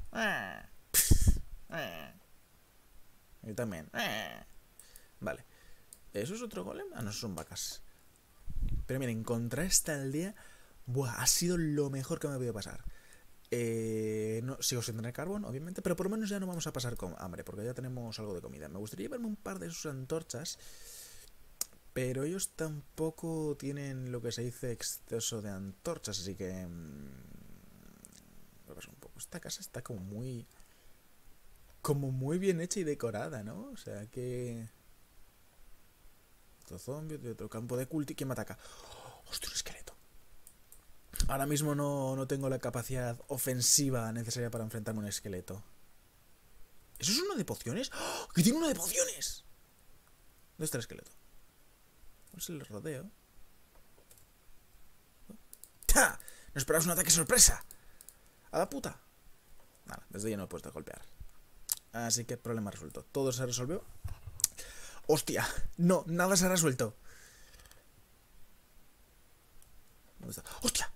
Yo también. Vale. ¿Eso es otro golem? Ah, no, son vacas. Pero miren, encontrar esta aldea... buah, ha sido lo mejor que me ha podido pasar. Eh, no, sigo sin tener carbón, obviamente, pero por lo menos ya no vamos a pasar con hambre, porque ya tenemos algo de comida. Me gustaría llevarme un par de sus antorchas, pero ellos tampoco tienen lo que se dice exceso de antorchas, así que... Mmm, un poco. Esta casa está como muy... Como muy bien hecha y decorada, ¿no? O sea que... Otro zombie, de otro campo de culto. ¿Y quién me ataca? ¡Hostia, un esqueleto! Ahora mismo no, no tengo la capacidad ofensiva necesaria para enfrentarme a un esqueleto. ¿Eso es uno de pociones? ¡Oh! ¡Que tiene uno de pociones! ¿Dónde está el esqueleto? No se le rodeo. ¡Ta! ¿No esperabas un ataque sorpresa? ¡A la puta! Nada, desde ya no he puesto a golpear. Así que problema resuelto. Todo se resolvió. ¡Hostia! No, nada se ha resuelto. ¿Dónde está? ¡Hostia!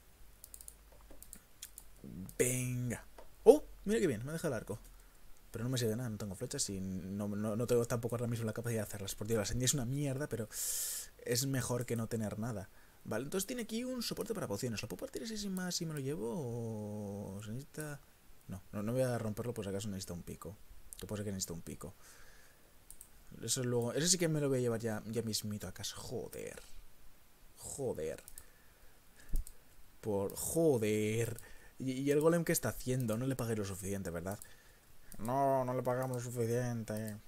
Venga. ¡Oh! Mira qué bien, me deja el arco. Pero no me sirve de nada, no tengo flechas y no, no, no tengo tampoco ahora mismo la capacidad de hacerlas. Por Dios, la sendía es una mierda, pero es mejor que no tener nada. Vale, entonces tiene aquí un soporte para pociones. ¿Lo puedo partir así sin más si me lo llevo o se necesita...? No, no, no voy a romperlo, pues acaso necesita un pico. Que puede ser que necesita un pico. Eso luego... Eso sí que me lo voy a llevar ya, ya mismito a casa. Joder. Joder. Por... Joder. Y, y el golem que está haciendo, no le pagué lo suficiente, ¿verdad? No, no le pagamos lo suficiente.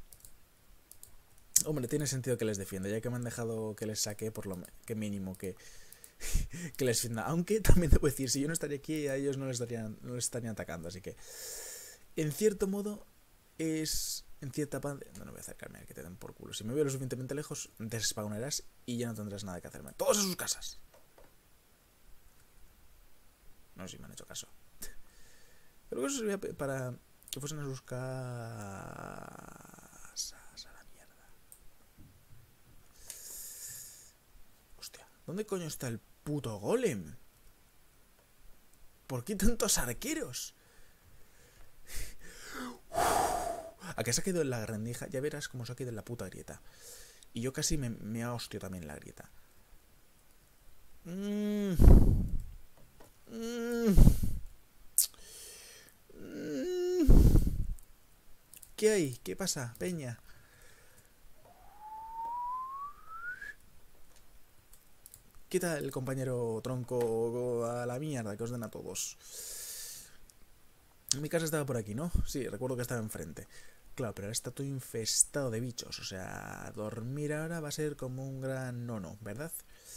Hombre, tiene sentido que les defienda, ya que me han dejado que les saque por lo que mínimo que, que les defienda. Aunque también debo decir, si yo no estaría aquí, a ellos no les estarían, no les estarían atacando. Así que, en cierto modo, es... En cierta parte... No, no voy a acercarme a que te den por culo. Si me veo lo suficientemente lejos, despawnarás y ya no tendrás nada que hacerme. ¡Todos a sus casas! No sé si me han hecho caso. Creo que eso sería para que fuesen a sus casas. A la mierda. Hostia, ¿dónde coño está el puto golem? ¿Por qué tantos arqueros? ¿A qué se ha quedado en la grandija? Ya verás cómo se ha quedado en la puta grieta. Y yo casi me, me ha hostio también en la grieta. Mmm... Mm. ¿Qué hay? ¿Qué pasa, peña? ¿Qué tal el compañero tronco a la mierda que os den a todos? Mi casa estaba por aquí, ¿no? Sí, recuerdo que estaba enfrente. Claro, pero ahora está todo infestado de bichos. O sea, dormir ahora va a ser como un gran nono, ¿verdad?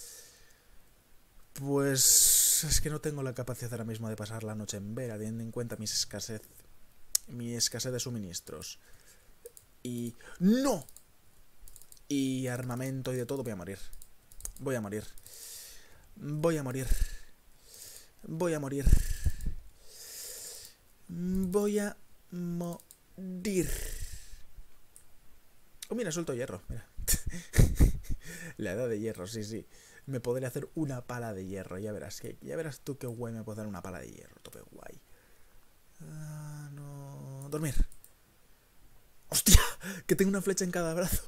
Pues es que no tengo la capacidad ahora mismo de pasar la noche en vela, teniendo en cuenta mi escasez, mi escasez de suministros. Y... ¡No! Y armamento y de todo, voy a morir. Voy a morir. Voy a morir. Voy a morir. Voy a morir. Oh, mira, suelto hierro, mira. La edad de hierro, sí, sí. Me podré hacer una pala de hierro, ya verás que, ya verás tú qué guay me puedo dar una pala de hierro, tope guay. Ah, no. Dormir. ¡Hostia! Que tengo una flecha en cada brazo.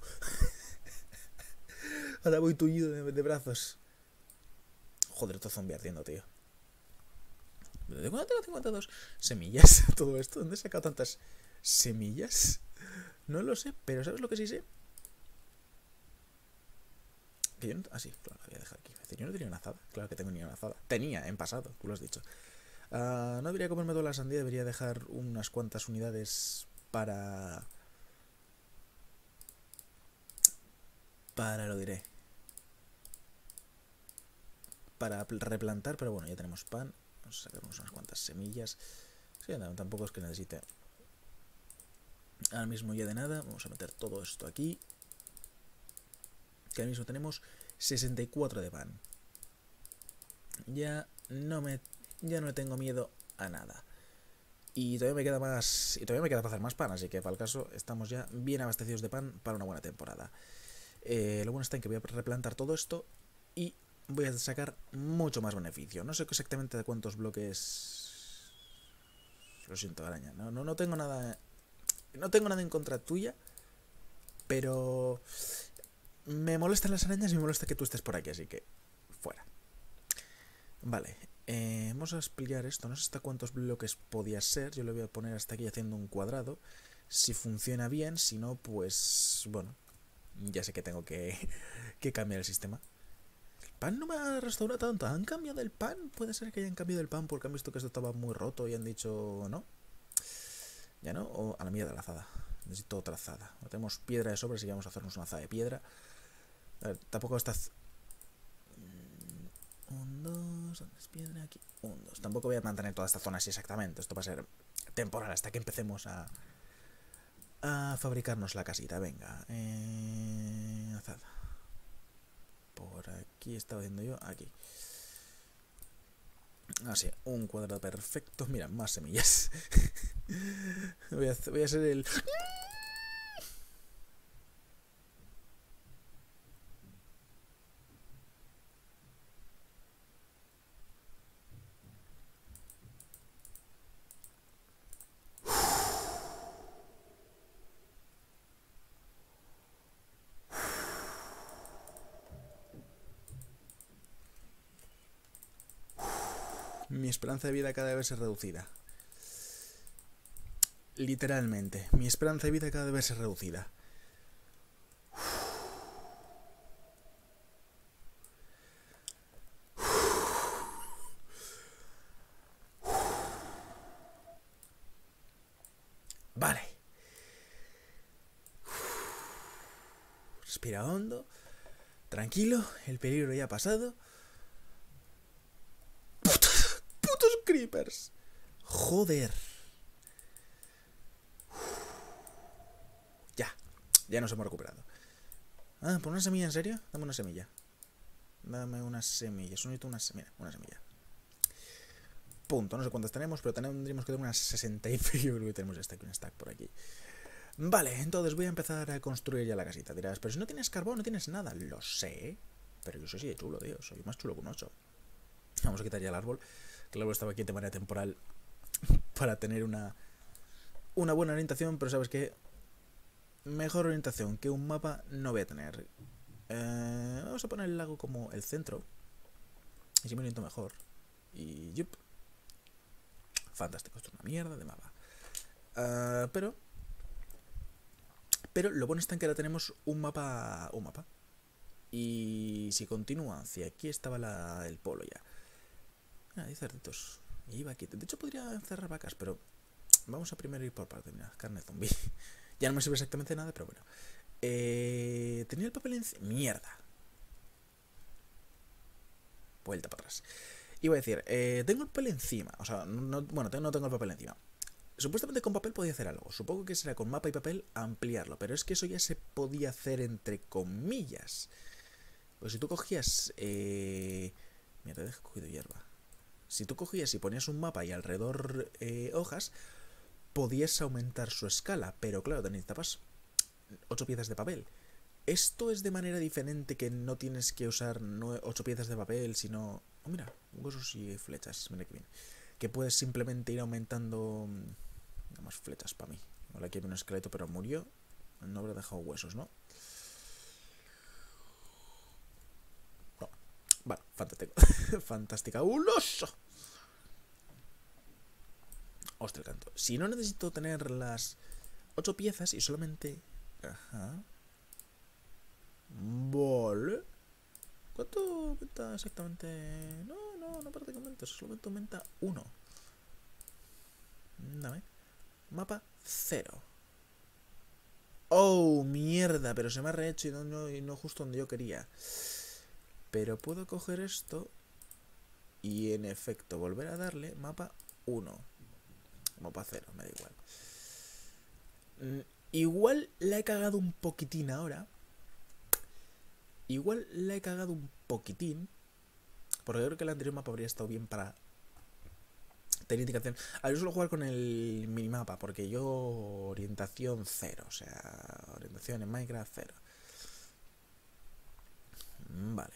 Ahora voy tullido de, de brazos. Joder, esto zombie ardiendo, tío. ¿De cuándo tengo cincuenta y dos semillas? Todo esto, ¿dónde he sacado tantas semillas? No lo sé, pero ¿sabes lo que sí sé? Que yo no... Ah, sí, claro, la voy a dejar aquí. Yo no tenía una azada. Claro que tengo ni una azada. Tenía, en pasado, tú lo has dicho. Uh, no debería comerme toda la sandía, debería dejar unas cuantas unidades para... Para, lo diré. Para replantar, pero bueno, ya tenemos pan. Vamos a sacarnos unas cuantas semillas. Sí, no, tampoco es que necesite. Ahora mismo ya de nada. Vamos a meter todo esto aquí. Que ahora mismo tenemos sesenta y cuatro de pan. Ya no me... Ya no le tengo miedo a nada. Y todavía me queda más... Y todavía me queda para hacer más pan. Así que para el caso estamos ya bien abastecidos de pan para una buena temporada. Eh, lo bueno está en que voy a replantar todo esto. Y voy a sacar mucho más beneficio. No sé exactamente de cuántos bloques... Lo siento, araña. No, no, no tengo nada... No tengo nada en contra tuya. Pero... Me molestan las arañas y me molesta que tú estés por aquí. Así que... Fuera. Vale. Eh, vamos a explicar esto. No sé hasta cuántos bloques podía ser. Yo lo voy a poner hasta aquí haciendo un cuadrado. Si funciona bien, si no, pues bueno, ya sé que tengo que, que cambiar el sistema. El pan no me ha restaurado tanto. ¿Han cambiado el pan? Puede ser que hayan cambiado el pan porque han visto que esto estaba muy roto y han dicho no. Ya no, o a la mierda la azada. Necesito otra azada. No tenemos piedra de sobra, así que vamos a hacernos una azada de piedra. A ver, tampoco está... Un, dos, ¿dónde es piedra? Aquí, un, dos. Tampoco voy a mantener toda esta zona así exactamente. Esto va a ser temporal hasta que empecemos a... A fabricarnos la casita, venga. Eh, azada. Por aquí estaba haciendo yo, aquí. Así, un cuadrado perfecto. Mira, más semillas. voy, a, voy a hacer el... Mi esperanza de vida cada vez es reducida. Literalmente, mi esperanza de vida cada vez es reducida. Vale. Respira hondo. Tranquilo, el peligro ya ha pasado. ¡Putos, putos creepers! Joder. Ya, ya nos hemos recuperado. Ah, ¿por una semilla en serio? Dame una semilla. Dame una semilla. Solo necesito una semilla. Una semilla. Punto. No sé cuántas tenemos, pero tendríamos que tener unas sesenta y pico. Yo creo que tenemos stack, un stack por aquí. Vale, entonces voy a empezar a construir ya la casita. Dirás, pero si no tienes carbón, no tienes nada. Lo sé. Pero yo soy así de chulo, tío. Soy más chulo que un ocho. Vamos a quitar ya el árbol. Que el árbol estaba aquí de manera temporal para tener una, una buena orientación, pero sabes que mejor orientación que un mapa no voy a tener. Eh, vamos a poner el lago como el centro. Y si me oriento mejor. Y yup. Fantástico, esto es una mierda de mapa. Uh, pero Pero lo bueno está en que ahora tenemos un mapa. Un mapa. Y si continúa hacia aquí estaba la, el polo ya. Ah, hay cerditos. Y iba aquí. De hecho podría encerrar vacas, pero vamos a primero ir por parte. Mira, carne zombie. Ya no me sirve exactamente nada, pero bueno. Eh, tenía el papel encima. Mierda. Vuelta para atrás. Iba a decir, eh, tengo el papel encima. O sea, no, bueno, no tengo el papel encima. Supuestamente con papel podía hacer algo. Supongo que será con mapa y papel ampliarlo. Pero es que eso ya se podía hacer entre comillas. Pues si tú cogías... Eh... Mira, te he cogido hierba. Si tú cogías y ponías un mapa y alrededor eh, hojas, podías aumentar su escala. Pero claro, te necesitabas ocho piezas de papel. Esto es de manera diferente, que no tienes que usar ocho piezas de papel, sino... Oh, mira, huesos y flechas. Mira que bien. Que puedes simplemente ir aumentando... Nada más flechas para mí. Ahora aquí hay un esqueleto, pero murió. No habrá dejado huesos, ¿no? No. Vale, fantástico. Fantástica. ¡Un oso! Ostras, el canto. Si no necesito tener las ocho piezas y solamente... Ajá. Vale. ¿Cuánto aumenta exactamente? No, no, no parece que aumente. Solamente aumenta uno. Dame. Mapa cero. Oh, mierda, pero se me ha rehecho y no, no, y no justo donde yo quería. Pero puedo coger esto y en efecto volver a darle mapa uno. Mapa cero, me da igual. Mm, igual la he cagado un poquitín ahora. Igual la he cagado un poquitín. Porque yo creo que el anterior mapa habría estado bien para tener indicación. A ver, yo suelo jugar con el minimapa, porque yo orientación cero. O sea, orientación en Minecraft cero. Vale.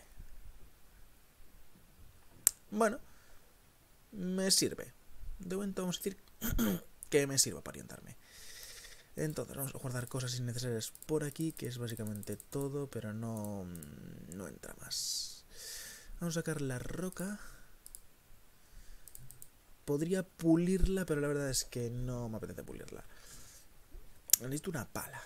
Bueno, me sirve. De momento vamos a decir que me sirva para orientarme. Entonces vamos a guardar cosas innecesarias por aquí, que es básicamente todo, pero no, no entra más. Vamos a sacar la roca. podría pulirla, pero la verdad es que no me apetece pulirla. Necesito una pala.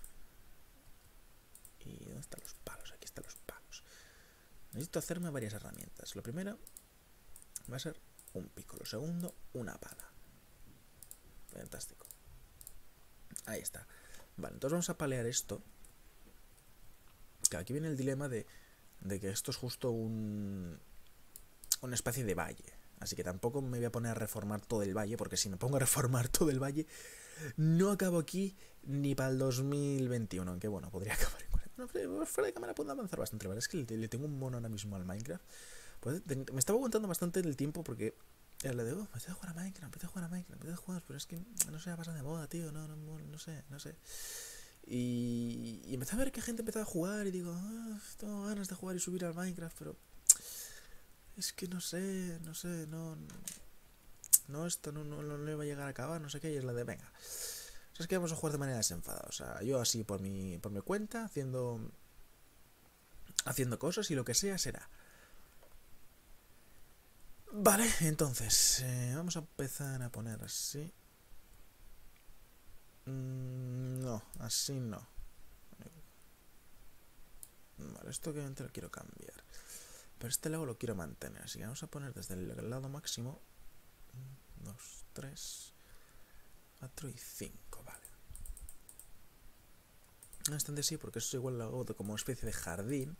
¿Y dónde están los palos? Aquí están los palos. Necesito hacerme varias herramientas. Lo primero va a ser un pico. Lo segundo, una pala. Fantástico. Ahí está. Vale, entonces vamos a palear esto. Que aquí viene el dilema de, de que esto es justo un, una especie de valle. Así que tampoco me voy a poner a reformar todo el valle, porque si me pongo a reformar todo el valle, no acabo aquí ni para el dos mil veintiuno. Aunque bueno, podría acabar en cuarenta. No, fuera de cámara puedo avanzar bastante. La verdad es que le, le tengo un mono ahora mismo al Minecraft. Pues, me estaba aguantando bastante el tiempo porque era la de, oh, me empecé a jugar a Minecraft, me empecé a jugar a Minecraft, me empecé a jugar, pero es que no sé, pasa de moda, tío, no, no, no sé, no sé. Y, y empecé a ver que gente empezaba a jugar y digo, oh, tengo ganas de jugar y subir al Minecraft, pero es que no sé, no sé, no, no, esto no, no, no le va a llegar a acabar, no sé qué, y es la de, venga, o sea, es que vamos a jugar de manera desenfadada, o sea, yo así por mi, por mi cuenta, haciendo, haciendo cosas y lo que sea será. Vale, entonces, eh, vamos a empezar a poner así. Mm, no, así no. Vale, esto obviamente lo quiero cambiar. Pero este lado lo quiero mantener. Así que vamos a poner desde el lado máximo dos, tres, cuatro y cinco. Vale. No están de sí porque eso es igual lo hago como especie de jardín.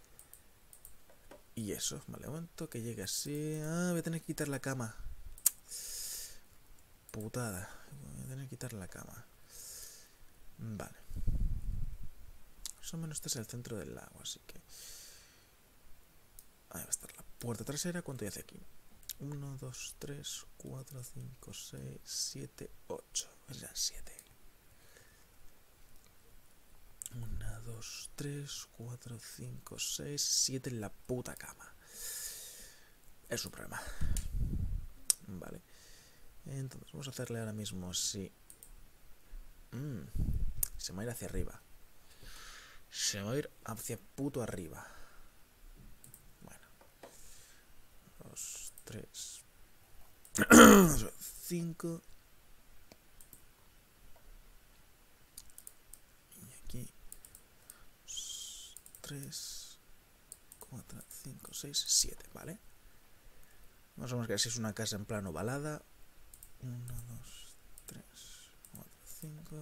Y eso, vale, un momento que llegue así. Ah, voy a tener que quitar la cama. Putada. Voy a tener que quitar la cama. Vale. Más o menos este es el centro del lago, así que... Ahí va a estar la puerta trasera. ¿Cuánto hace aquí? uno, dos, tres, cuatro, cinco, seis, siete, ocho. Pues ya siete. uno, dos, tres, cuatro, cinco, seis, siete en la puta cama. Es un problema. Vale. Entonces vamos a hacerle ahora mismo así. Mm, se me va a ir hacia arriba. Se me va a ir hacia puto arriba. Bueno. Dos, tres. Cinco. Y aquí. Dos, tres. Cuatro, cinco, seis, siete. Vale. Más o menos que así es una casa en plano ovalada. uno, dos, tres, cuatro, cinco.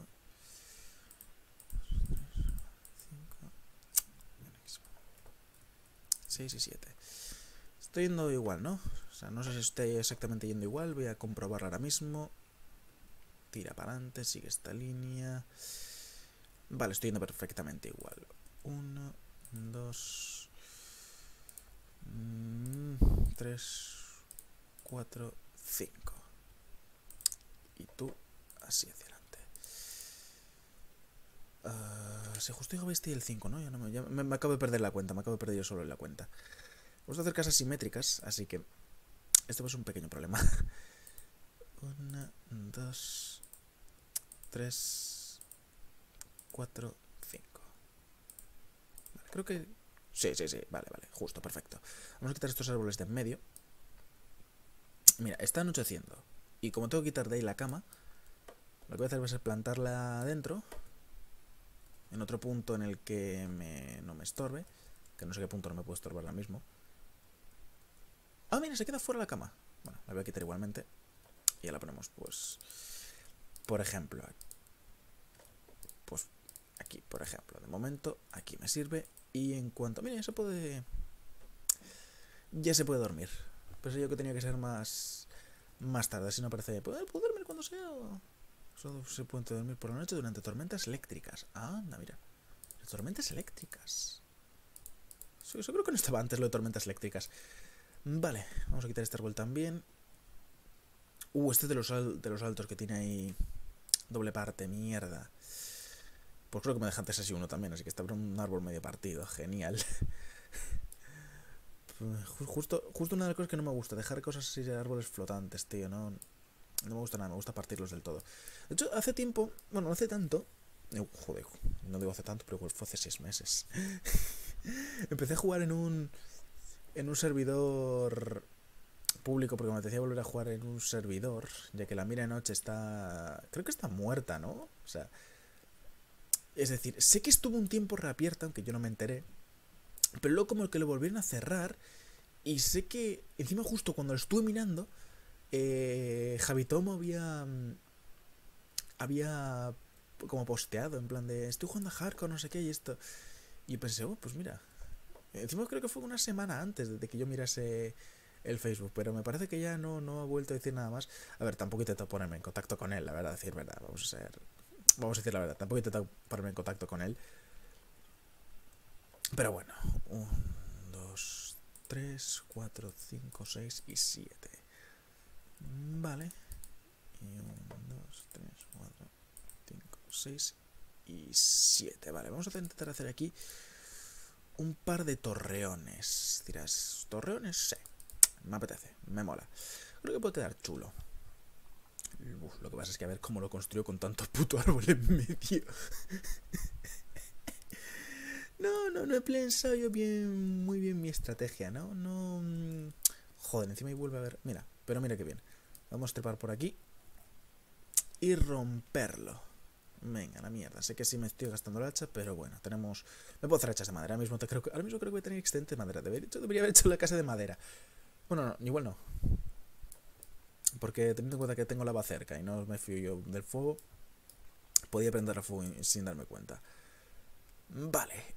seis y siete. Estoy yendo igual, ¿no? O sea, no sé si estoy exactamente yendo igual. Voy a comprobar ahora mismo. Tira para adelante, sigue esta línea. Vale, estoy yendo perfectamente igual. uno, dos, tres, cuatro, cinco. Y tú, así hacia adelante. Uh, si justo digo este y el cinco, ¿no? Ya no me, ya me, me acabo de perder la cuenta, me acabo de perder yo solo en la cuenta. Vamos a hacer casas simétricas, así que esto es un pequeño problema. uno, dos, tres, cuatro, cinco. Vale, creo que... Sí, sí, sí, vale, vale, justo, perfecto. Vamos a quitar estos árboles de en medio. Mira, está anocheciendo. Y como tengo que quitar de ahí la cama, lo que voy a hacer va a ser plantarla adentro. En otro punto en el que me, no me estorbe. Que no sé qué punto no me puedo estorbar ahora mismo. Ah, mira, se queda fuera la cama. Bueno, la voy a quitar igualmente. Y ya la ponemos, pues... Por ejemplo... Pues aquí, por ejemplo. De momento, aquí me sirve. Y en cuanto... Mira, ya se puede... Ya se puede dormir. Pensé yo que tenía que ser más... Más tarde, así no parece... ¿Puedo dormir cuando sea? O... Solo se puede dormir por la noche durante tormentas eléctricas. Ah, anda, mira. Tormentas eléctricas. Sí, yo creo que no estaba antes lo de tormentas eléctricas. Vale, vamos a quitar este árbol también. Uh, este es de los, al de los altos que tiene ahí doble parte, mierda. Pues creo que me deja antes así uno también, así que está un árbol medio partido, genial. Justo, justo una de las cosas que no me gusta, dejar cosas así de árboles flotantes, tío, no, no me gusta nada, me gusta partirlos del todo. De hecho, hace tiempo, bueno, no hace tanto, eh, joder, no digo hace tanto, pero fue hace seis meses. Empecé a jugar en un, en un servidor público porque me decía volver a jugar en un servidor, ya que la mira de noche está... Creo que está muerta, ¿no? O sea... Es decir, sé que estuvo un tiempo reabierta, aunque yo no me enteré, pero luego como que lo volvieron a cerrar y sé que encima justo cuando lo estuve mirando, eh, Javitomo había... Había como posteado, en plan de estoy jugando a hardcore, no sé qué, y esto. Y pensé, oh, pues mira. Encima creo que fue una semana antes de que yo mirase el Facebook, pero me parece que ya no, no ha vuelto a decir nada más. A ver, tampoco intento ponerme en contacto con él, la verdad, decir verdad, vamos a ser... Vamos a decir la verdad, tampoco intento ponerme en contacto con él. Pero bueno, uno, dos, tres, cuatro, cinco, seis y siete. Vale. Y uno, dos, tres, cuatro, cinco, seis y siete. Vale, vamos a intentar hacer aquí un par de torreones. Dirás, ¿torreones? Sí. Me apetece, me mola. Creo que puede quedar chulo. Uf, lo que pasa es que a ver cómo lo construyo con tanto puto árbol en medio. No, no, no he pensado yo bien, muy bien mi estrategia, ¿no? No... Joder, encima ahí vuelve a ver... Mira, pero mira qué bien. Vamos a trepar por aquí y romperlo. Venga, la mierda. Sé que sí me estoy gastando el hacha, pero bueno, tenemos... Me puedo hacer hachas de madera. Ahora mismo, te creo que... Ahora mismo creo que voy a tener excelente madera. Debería, debería haber hecho la casa de madera. Bueno, no, igual no. Porque teniendo en cuenta que tengo lava cerca y no me fío yo del fuego, podía prender el fuego sin darme cuenta. Vale.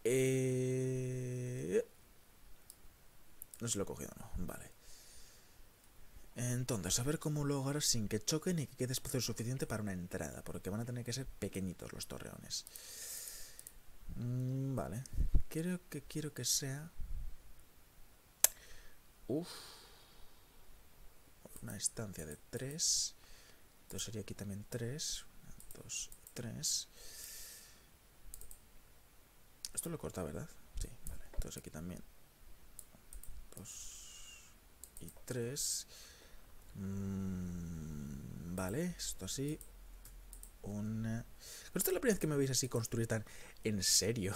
Eh... No se lo he cogido, no. Vale. Entonces, a ver cómo lo hago sin que choquen y que quede espacio suficiente para una entrada, porque van a tener que ser pequeñitos los torreones. Mm, vale. Creo que quiero que sea... Uf. Una estancia de tres. Entonces sería aquí también tres. dos, tres. Esto lo corta, ¿verdad? Sí, vale. Entonces aquí también dos y tres. Mm, vale, esto así. Una... Esta es la primera vez que me veis así construir tan en serio.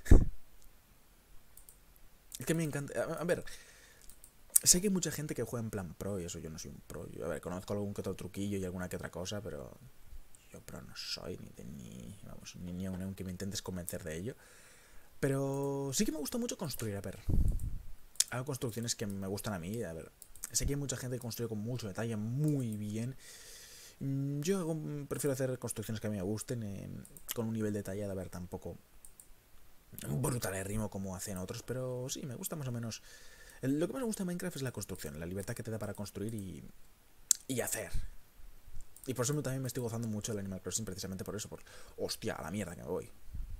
Es que me encanta... A, a ver... Sé que hay mucha gente que juega en plan pro y eso yo no soy un pro. Yo, a ver, conozco algún que otro truquillo y alguna que otra cosa, pero... Yo pro no soy, ni... De, ni vamos, ni, ni aun que me intentes convencer de ello. Pero sí que me gusta mucho construir, a ver. Hago construcciones que me gustan a mí, a ver. Sé que hay mucha gente que construye con mucho detalle, muy bien. Yo hago, prefiero hacer construcciones que a mí me gusten, eh, con un nivel de detalle, a ver, tampoco brutal de rimo como hacen otros, pero sí, me gusta más o menos. Lo que más me gusta de Minecraft es la construcción, la libertad que te da para construir y, y hacer. Y por eso también me estoy gozando mucho el Animal Crossing, precisamente por eso, por... Hostia, a la mierda que me voy.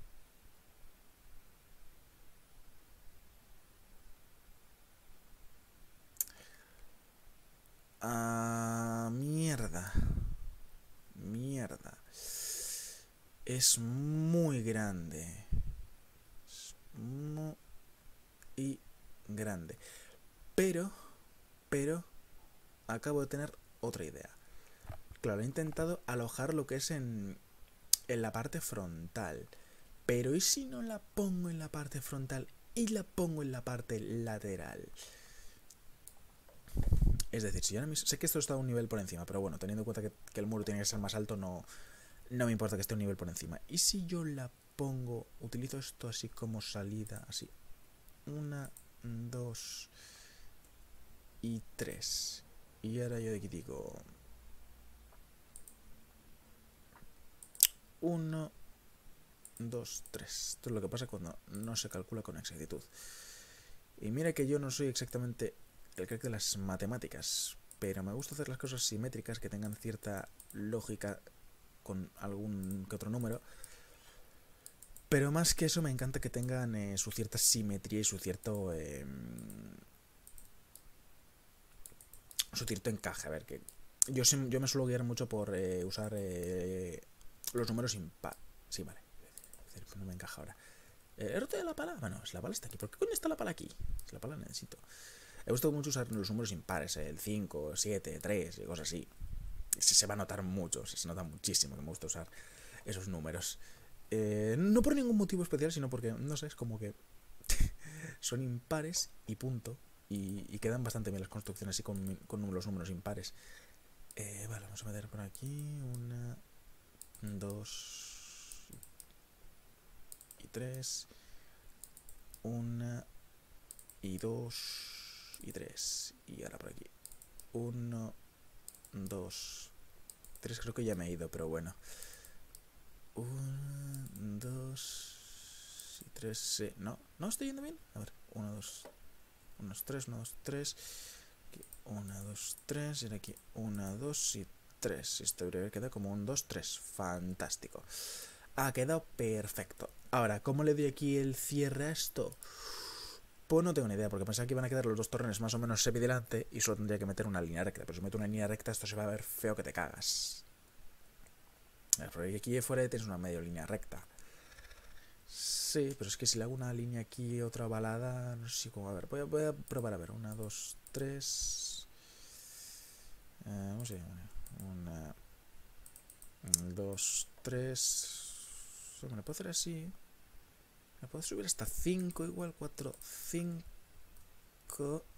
Ah, mierda. Mierda. Es muy grande. Es muy grande. Pero, pero, acabo de tener otra idea. Claro, he intentado alojar lo que es en, en la parte frontal. Pero ¿y si no la pongo en la parte frontal y la pongo en la parte lateral? Es decir, si yo ahora mismo... Sé que esto está a un nivel por encima, pero bueno, teniendo en cuenta que, que el muro tiene que ser más alto, no, no me importa que esté un nivel por encima. ¿Y si yo la pongo... Utilizo esto así como salida, así. Una, dos y tres. Y ahora yo de aquí digo... Uno, dos, tres. Esto es lo que pasa cuando no se calcula con exactitud. Y mira que yo no soy exactamente el crack de las matemáticas, pero me gusta hacer las cosas simétricas, que tengan cierta lógica con algún que otro número. Pero más que eso me encanta que tengan eh, su cierta simetría y su cierto... Eh, su cierto encaje. A ver, que yo, yo me suelo guiar mucho por eh, usar eh, los números impar. Sí, vale. No me encaja ahora. Eh, ¿He roto la pala? Bueno, si la pala está aquí. ¿Por qué coño está la pala aquí? Si la pala necesito. Me gusta mucho usar los números impares, el cinco, siete, tres y cosas así. Se, se va a notar mucho, se, se nota muchísimo que me gusta usar esos números. Eh, no por ningún motivo especial, sino porque, no sé, es como que son impares y punto. Y, y quedan bastante bien las construcciones así con, con los números impares. Eh, vale, vamos a meter por aquí. Una, dos y tres. Una y dos y tres. Y ahora por aquí. Uno, dos, tres. Creo que ya me he ido, pero bueno. Uno, dos y tres. Sí. No, no estoy yendo bien. A ver, uno, dos, unos tres, uno, dos, tres. uno, dos, tres. Y ahora aquí uno, dos y tres. Esto debería quedar como un dos, tres. Fantástico. Ha quedado perfecto. Ahora, ¿cómo le doy aquí el cierre a esto? Pues no tengo ni idea, porque pensaba que iban a quedar los dos torrenes más o menos semidelante y solo tendría que meter una línea recta. Pero si meto una línea recta, esto se va a ver feo que te cagas. A ver, porque aquí fuera tienes una medio línea recta. Sí, pero es que si le hago una línea aquí y otra balada, no sé si cómo. A ver, voy a, voy a probar a ver. Una, dos, tres. Eh, ¿Cómo se llama? Una, dos, tres. Me lo puedo hacer así. Me puedo subir hasta cinco, igual cuatro, cinco,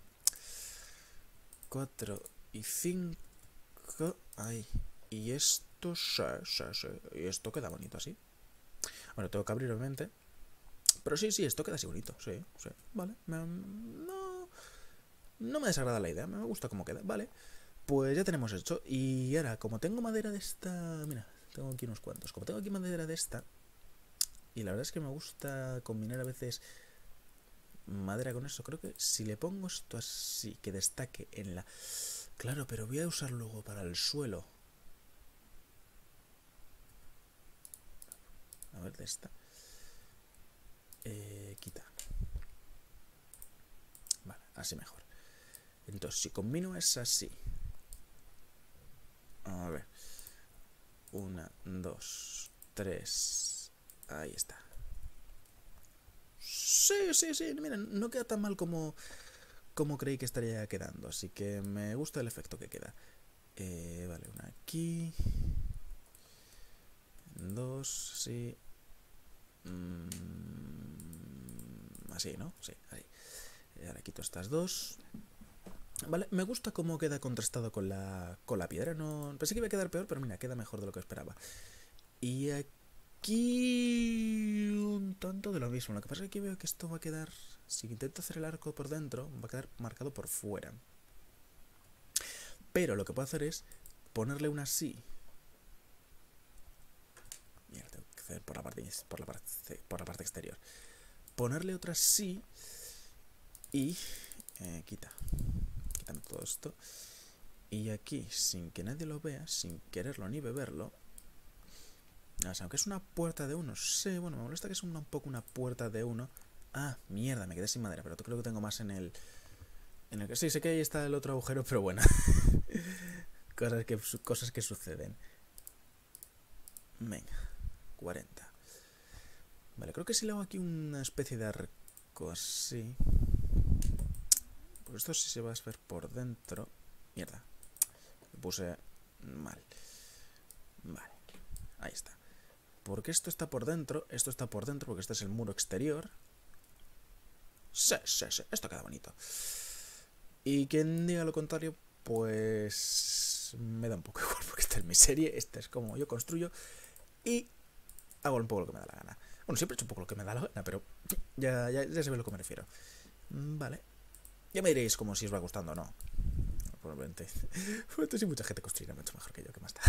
cuatro y cinco. Ahí. Y esto, sí, sí, sí. Y esto queda bonito así. Bueno, tengo que abrir obviamente. Pero sí, sí, esto queda así bonito. Sí, sí. Vale. Me, no, no me desagrada la idea. Me gusta cómo queda. Vale. Pues ya tenemos hecho. Y ahora, como tengo madera de esta... Mira, tengo aquí unos cuantos. Como tengo aquí madera de esta... Y la verdad es que me gusta combinar a veces madera con eso. Creo que si le pongo esto así, que destaque en la... Claro, pero voy a usar luego para el suelo. A ver, de esta. Eh, quita. Vale, así mejor. Entonces, si combino es así. A ver. Una, dos, tres. Ahí está. Sí, sí, sí. Mira, no queda tan mal como, como creí que estaría quedando. Así que me gusta el efecto que queda. Eh, vale, una aquí. Dos, sí. Mm, así, ¿no? Sí, ahí. Ahora quito estas dos. Vale, me gusta cómo queda contrastado con la, con la piedra. No, pensé que iba a quedar peor, pero mira, queda mejor de lo que esperaba. Y aquí un tanto de lo mismo. Lo que pasa es que veo que esto va a quedar... Si intento hacer el arco por dentro, va a quedar marcado por fuera. Pero lo que puedo hacer es ponerle una así. Mira, tengo que hacer por la parte, por la parte, por la parte exterior. Ponerle otra así. Y... Eh, quita. Quítame todo esto. Y aquí, sin que nadie lo vea, sin quererlo ni beberlo... O sea, aunque es una puerta de uno, sí, bueno, me molesta que es una, un poco una puerta de uno. Ah, mierda, me quedé sin madera, pero creo que tengo más en el... En el que sí, sé que ahí está el otro agujero, pero bueno. cosas, que, cosas que suceden. Venga, cuarenta. Vale, creo que si le hago aquí una especie de arco así... Pues esto sí se va a ver por dentro. Mierda, lo puse mal. Vale, ahí está. Porque esto está por dentro, esto está por dentro, porque este es el muro exterior. Sí, sí, sí, esto queda bonito. Y quien diga lo contrario, pues me da un poco igual, porque esta es mi serie, esta es como yo construyo y hago un poco lo que me da la gana. Bueno, siempre he hecho un poco lo que me da la gana, pero ya, ya, ya se ve a lo que me refiero. Vale. Ya me diréis como si os va gustando o no. Probablemente. Pues sí, mucha gente construirá mucho mejor que yo, que más está.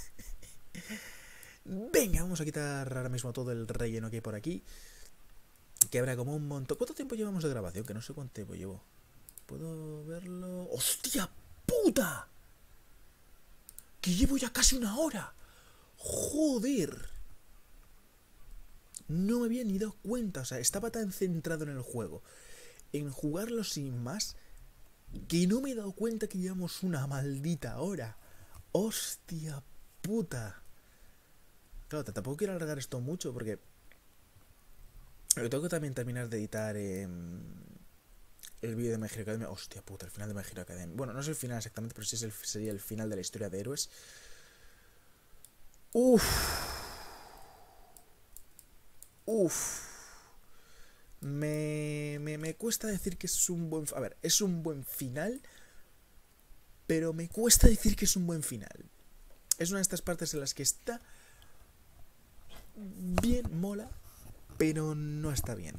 Venga, vamos a quitar ahora mismo todo el relleno que hay por aquí. Que habrá como un montón. ¿Cuánto tiempo llevamos de grabación? Que no sé cuánto tiempo llevo. ¿Puedo verlo? ¡Hostia puta! Que llevo ya casi una hora. ¡Joder! No me había ni dado cuenta. O sea, estaba tan centrado en el juego, en jugarlo sin más, que no me he dado cuenta que llevamos una maldita hora. ¡Hostia puta! Claro, tampoco quiero alargar esto mucho porque tengo que también terminar de editar eh, el vídeo de My Hero Academia. Hostia puta, el final de My Hero Academia. Bueno, no es el final exactamente, pero sí es el, sería el final de la historia de héroes. Uff. Uff. Me, me, me cuesta decir que es un buen... A ver, es un buen final, pero me cuesta decir que es un buen final. Es una de estas partes en las que está bien, mola, pero no está bien.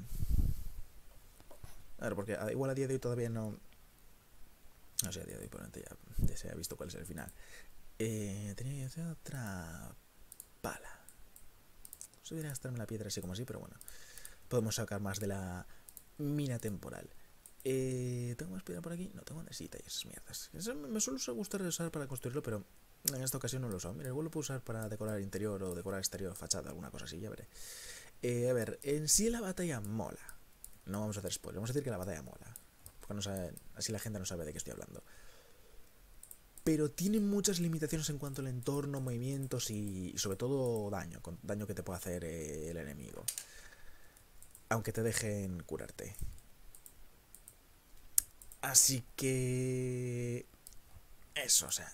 A ver, porque igual a día de hoy todavía no... No sé, a día de hoy probablemente ya, ya se ha visto cuál es el final. Eh, tenía que hacer otra pala. Eso debería estar en la piedra así como así, pero bueno. Podemos sacar más de la mina temporal. Eh, ¿Tengo más piedra por aquí? No, tengo necesita y esas mierdas. Eso me suele gustar usar para construirlo, pero en esta ocasión no lo he usado. Mira, igual lo puedo usar para decorar interior o decorar exterior, fachada, alguna cosa así, ya veré. Eh, a ver, en sí la batalla mola. No vamos a hacer spoiler, vamos a decir que la batalla mola. Porque no sabe, así la gente no sabe de qué estoy hablando. Pero tiene muchas limitaciones en cuanto al entorno, movimientos y, y sobre todo daño, con daño que te puede hacer eh, el enemigo. Aunque te dejen curarte. Así que... Eso, o sea...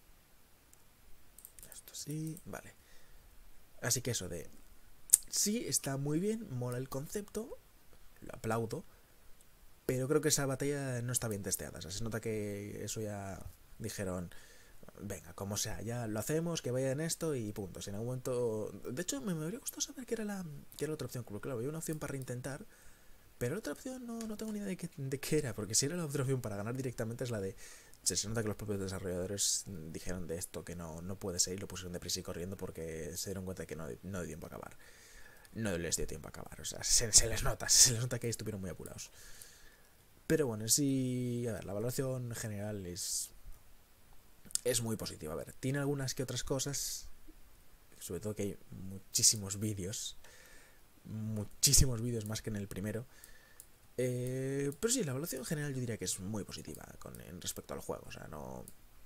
Esto sí, vale. Así que eso de... Sí, está muy bien, mola el concepto, lo aplaudo, pero creo que esa batalla no está bien testeada. O sea, se nota que eso ya dijeron... Venga, como sea, ya lo hacemos, que vaya en esto y punto. Si en algún momento... De hecho, me, me habría gustado saber qué era la, qué era la otra opción. Claro, había una opción para reintentar, pero la otra opción no, no tengo ni idea de qué, de qué era. Porque si era la otra opción para ganar directamente es la de... Se nota que los propios desarrolladores dijeron de esto que no, no puede ser y lo pusieron deprisa y corriendo porque se dieron cuenta de que no, no dio tiempo a acabar. No les dio tiempo a acabar. O sea, se, se les nota, se les nota que ahí estuvieron muy apurados. Pero bueno, sí... A ver, la valoración general es... Es muy positiva. A ver, tiene algunas que otras cosas, sobre todo que hay muchísimos vídeos, muchísimos vídeos más que en el primero. Eh, pero sí, la evaluación general yo diría que es muy positiva con, en respecto al juego. O sea, no,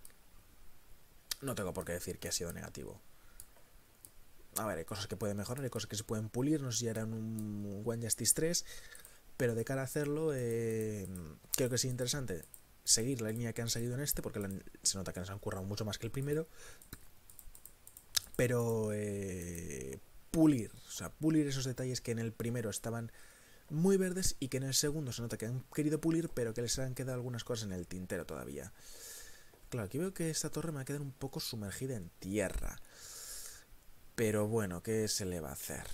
no tengo por qué decir que ha sido negativo. A ver, hay cosas que pueden mejorar, hay cosas que se pueden pulir. No sé si eran un One Justice tres, pero de cara a hacerlo, eh, creo que es interesante seguir la línea que han seguido en este, porque la, se nota que nos han currado mucho más que el primero. Pero eh, pulir, o sea, pulir esos detalles que en el primero estaban muy verdes y que en el segundo se nota que han querido pulir, pero que les han quedado algunas cosas en el tintero todavía. Claro, aquí veo que esta torre me va a quedar un poco sumergida en tierra. Pero bueno, ¿qué se le va a hacer?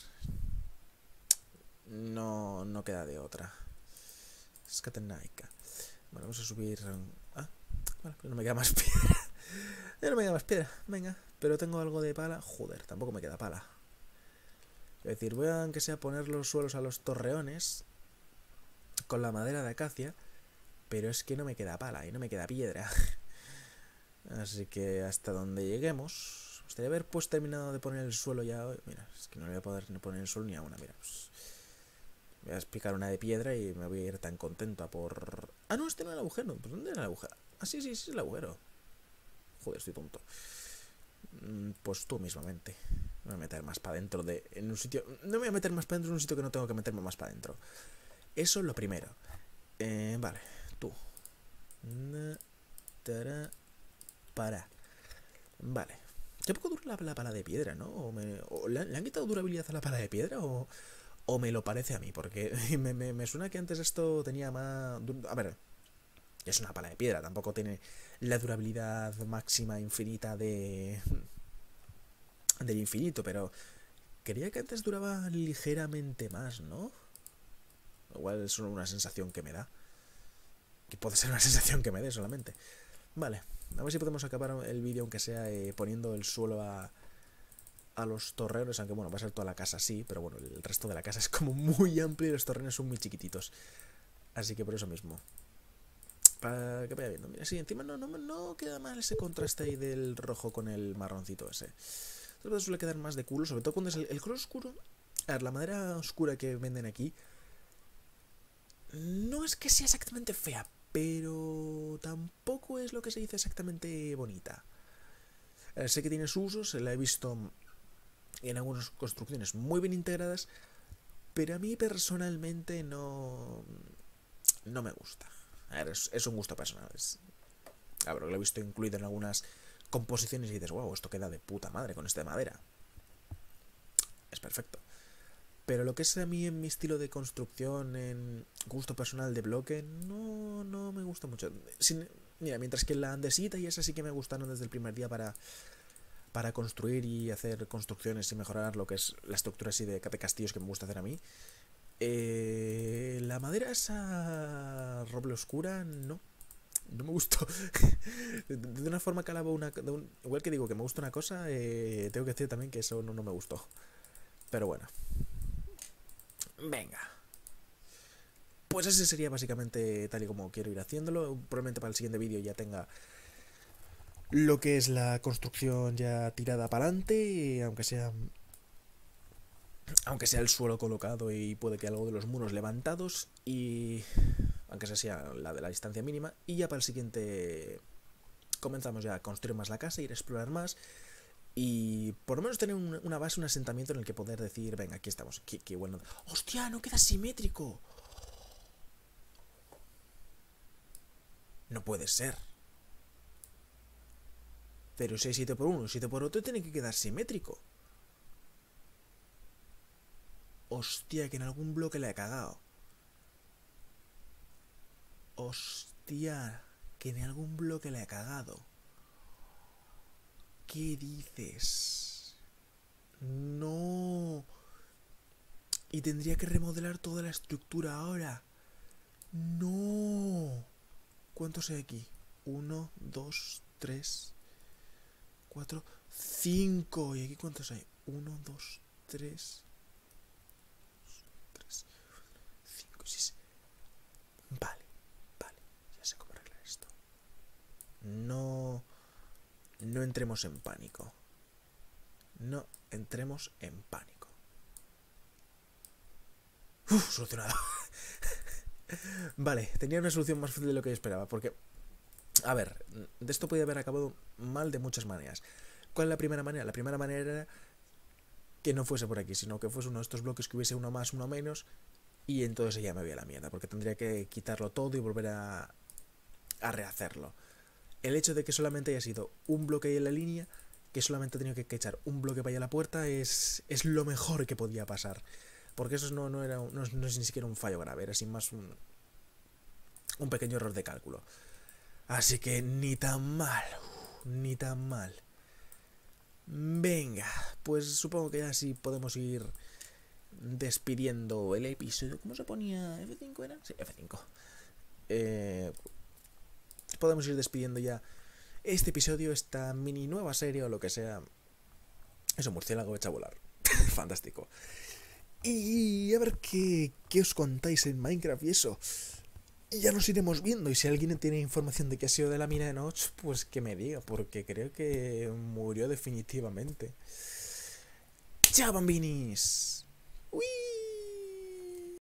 No, no queda de otra. Escatenaica. Bueno, vamos a subir... Ah, vale, pero no me queda más piedra. Ya no me queda más piedra, venga. Pero tengo algo de pala. Joder, tampoco me queda pala. Es decir, voy a, aunque sea, poner los suelos a los torreones con la madera de acacia. Pero es que no me queda pala y no me queda piedra. Así que hasta donde lleguemos. Me gustaría haber pues terminado de poner el suelo ya hoy. Mira, es que no le voy a poder poner el suelo ni a una. Mira, pues... Voy a explicar una de piedra y me voy a ir tan contento a por... Ah, no, este no era el agujero. ¿Pues dónde era el agujero? Ah, sí, sí, sí, es el agujero. Joder, estoy tonto. Pues tú mismamente. Me voy a meter más para adentro de... En un sitio... No me voy a meter más para adentro en un sitio que no tengo que meterme más para adentro. Eso es lo primero. Eh, vale, tú. Para. Vale. Qué poco dura la, la pala de piedra, ¿no? ¿O me, o ¿le, ¿Le han quitado durabilidad a la pala de piedra o...? O me lo parece a mí, porque me, me, me suena que antes esto tenía más... A ver, es una pala de piedra, tampoco tiene la durabilidad máxima infinita de... del infinito, pero... Creía que antes duraba ligeramente más, ¿no? Igual es solo una sensación que me da. Que puede ser una sensación que me dé solamente. Vale, a ver si podemos acabar el vídeo, aunque sea eh, poniendo el suelo a... a los torreones, aunque bueno, va a ser toda la casa así, pero bueno, el resto de la casa es como muy amplio y los torreones son muy chiquititos. Así que por eso mismo. Para que vaya viendo. Mira, sí, encima no, no, no queda mal ese contraste ahí del rojo con el marroncito ese. Entonces suele quedar más de culo, sobre todo cuando es el, el color oscuro. A ver, la madera oscura que venden aquí no es que sea exactamente fea, pero tampoco es lo que se dice exactamente bonita. Eh, sé que tiene sus usos, la he visto en algunas construcciones muy bien integradas, pero a mí personalmente no no me gusta. A ver, es, es un gusto personal. Es, a ver, lo he visto incluido en algunas composiciones y dices, wow, esto queda de puta madre con este de madera. Es perfecto. Pero lo que es a mí en mi estilo de construcción, en gusto personal de bloque, no, no me gusta mucho. Sin, mira, mientras que la andesita y esa sí que me gustaron desde el primer día para, para construir y hacer construcciones y mejorar lo que es la estructura así de, de castillos que me gusta hacer a mí. Eh, la madera esa roble oscura, no. No me gustó. De una forma que alabo una... De un, igual que digo que me gusta una cosa, eh, tengo que decir también que eso no, no me gustó. Pero bueno. Venga. Pues ese sería básicamente tal y como quiero ir haciéndolo. Probablemente para el siguiente vídeo ya tenga lo que es la construcción ya tirada para adelante, aunque sea aunque sea el suelo colocado y puede que algo de los muros levantados, y aunque esa sea la de la distancia mínima, y ya para el siguiente comenzamos ya a construir más la casa, ir a explorar más y por lo menos tener una base, un asentamiento en el que poder decir, venga, aquí estamos. Qué, qué bueno. ¡Hostia! No queda simétrico. No puede ser. Pero si hay siete por uno, siete por otro, tiene que quedar simétrico. Hostia, que en algún bloque le he cagado. Hostia, que en algún bloque le he cagado. ¿Qué dices? No. Y tendría que remodelar toda la estructura ahora. No. ¿Cuántos hay aquí? Uno, dos, tres, cuatro, cinco. ¿Y aquí cuántos hay? Uno, dos, tres, tres, cinco, seis. Vale, vale. Ya sé cómo arreglar esto. No... No entremos en pánico. No entremos en pánico. Uf, solucionado. Vale, tenía una solución más fácil de lo que yo esperaba, porque... A ver, de esto podía haber acabado mal de muchas maneras. ¿Cuál es la primera manera? La primera manera era que no fuese por aquí, sino que fuese uno de estos bloques que hubiese uno más, uno menos, y entonces ya me voy a la mierda, porque tendría que quitarlo todo y volver a, a rehacerlo. El hecho de que solamente haya sido un bloque ahí en la línea, que solamente he tenido que echar un bloque para allá a la puerta, es, es lo mejor que podía pasar. Porque eso no, no, era, no, no es ni siquiera un fallo grave, era sin más un, un pequeño error de cálculo. Así que ni tan mal, ni tan mal. Venga, pues supongo que ya sí podemos ir despidiendo el episodio. ¿Cómo se ponía? ¿F cinco era? Sí, F cinco. Eh... Podemos ir despidiendo ya este episodio, esta mini nueva serie o lo que sea. Eso, murciélago echa a volar. Fantástico. Y a ver qué, qué os contáis en Minecraft y eso. Y ya nos iremos viendo. Y si alguien tiene información de que ha sido de la mina de Notch, pues que me diga, porque creo que murió definitivamente. ¡Chao, bambinis!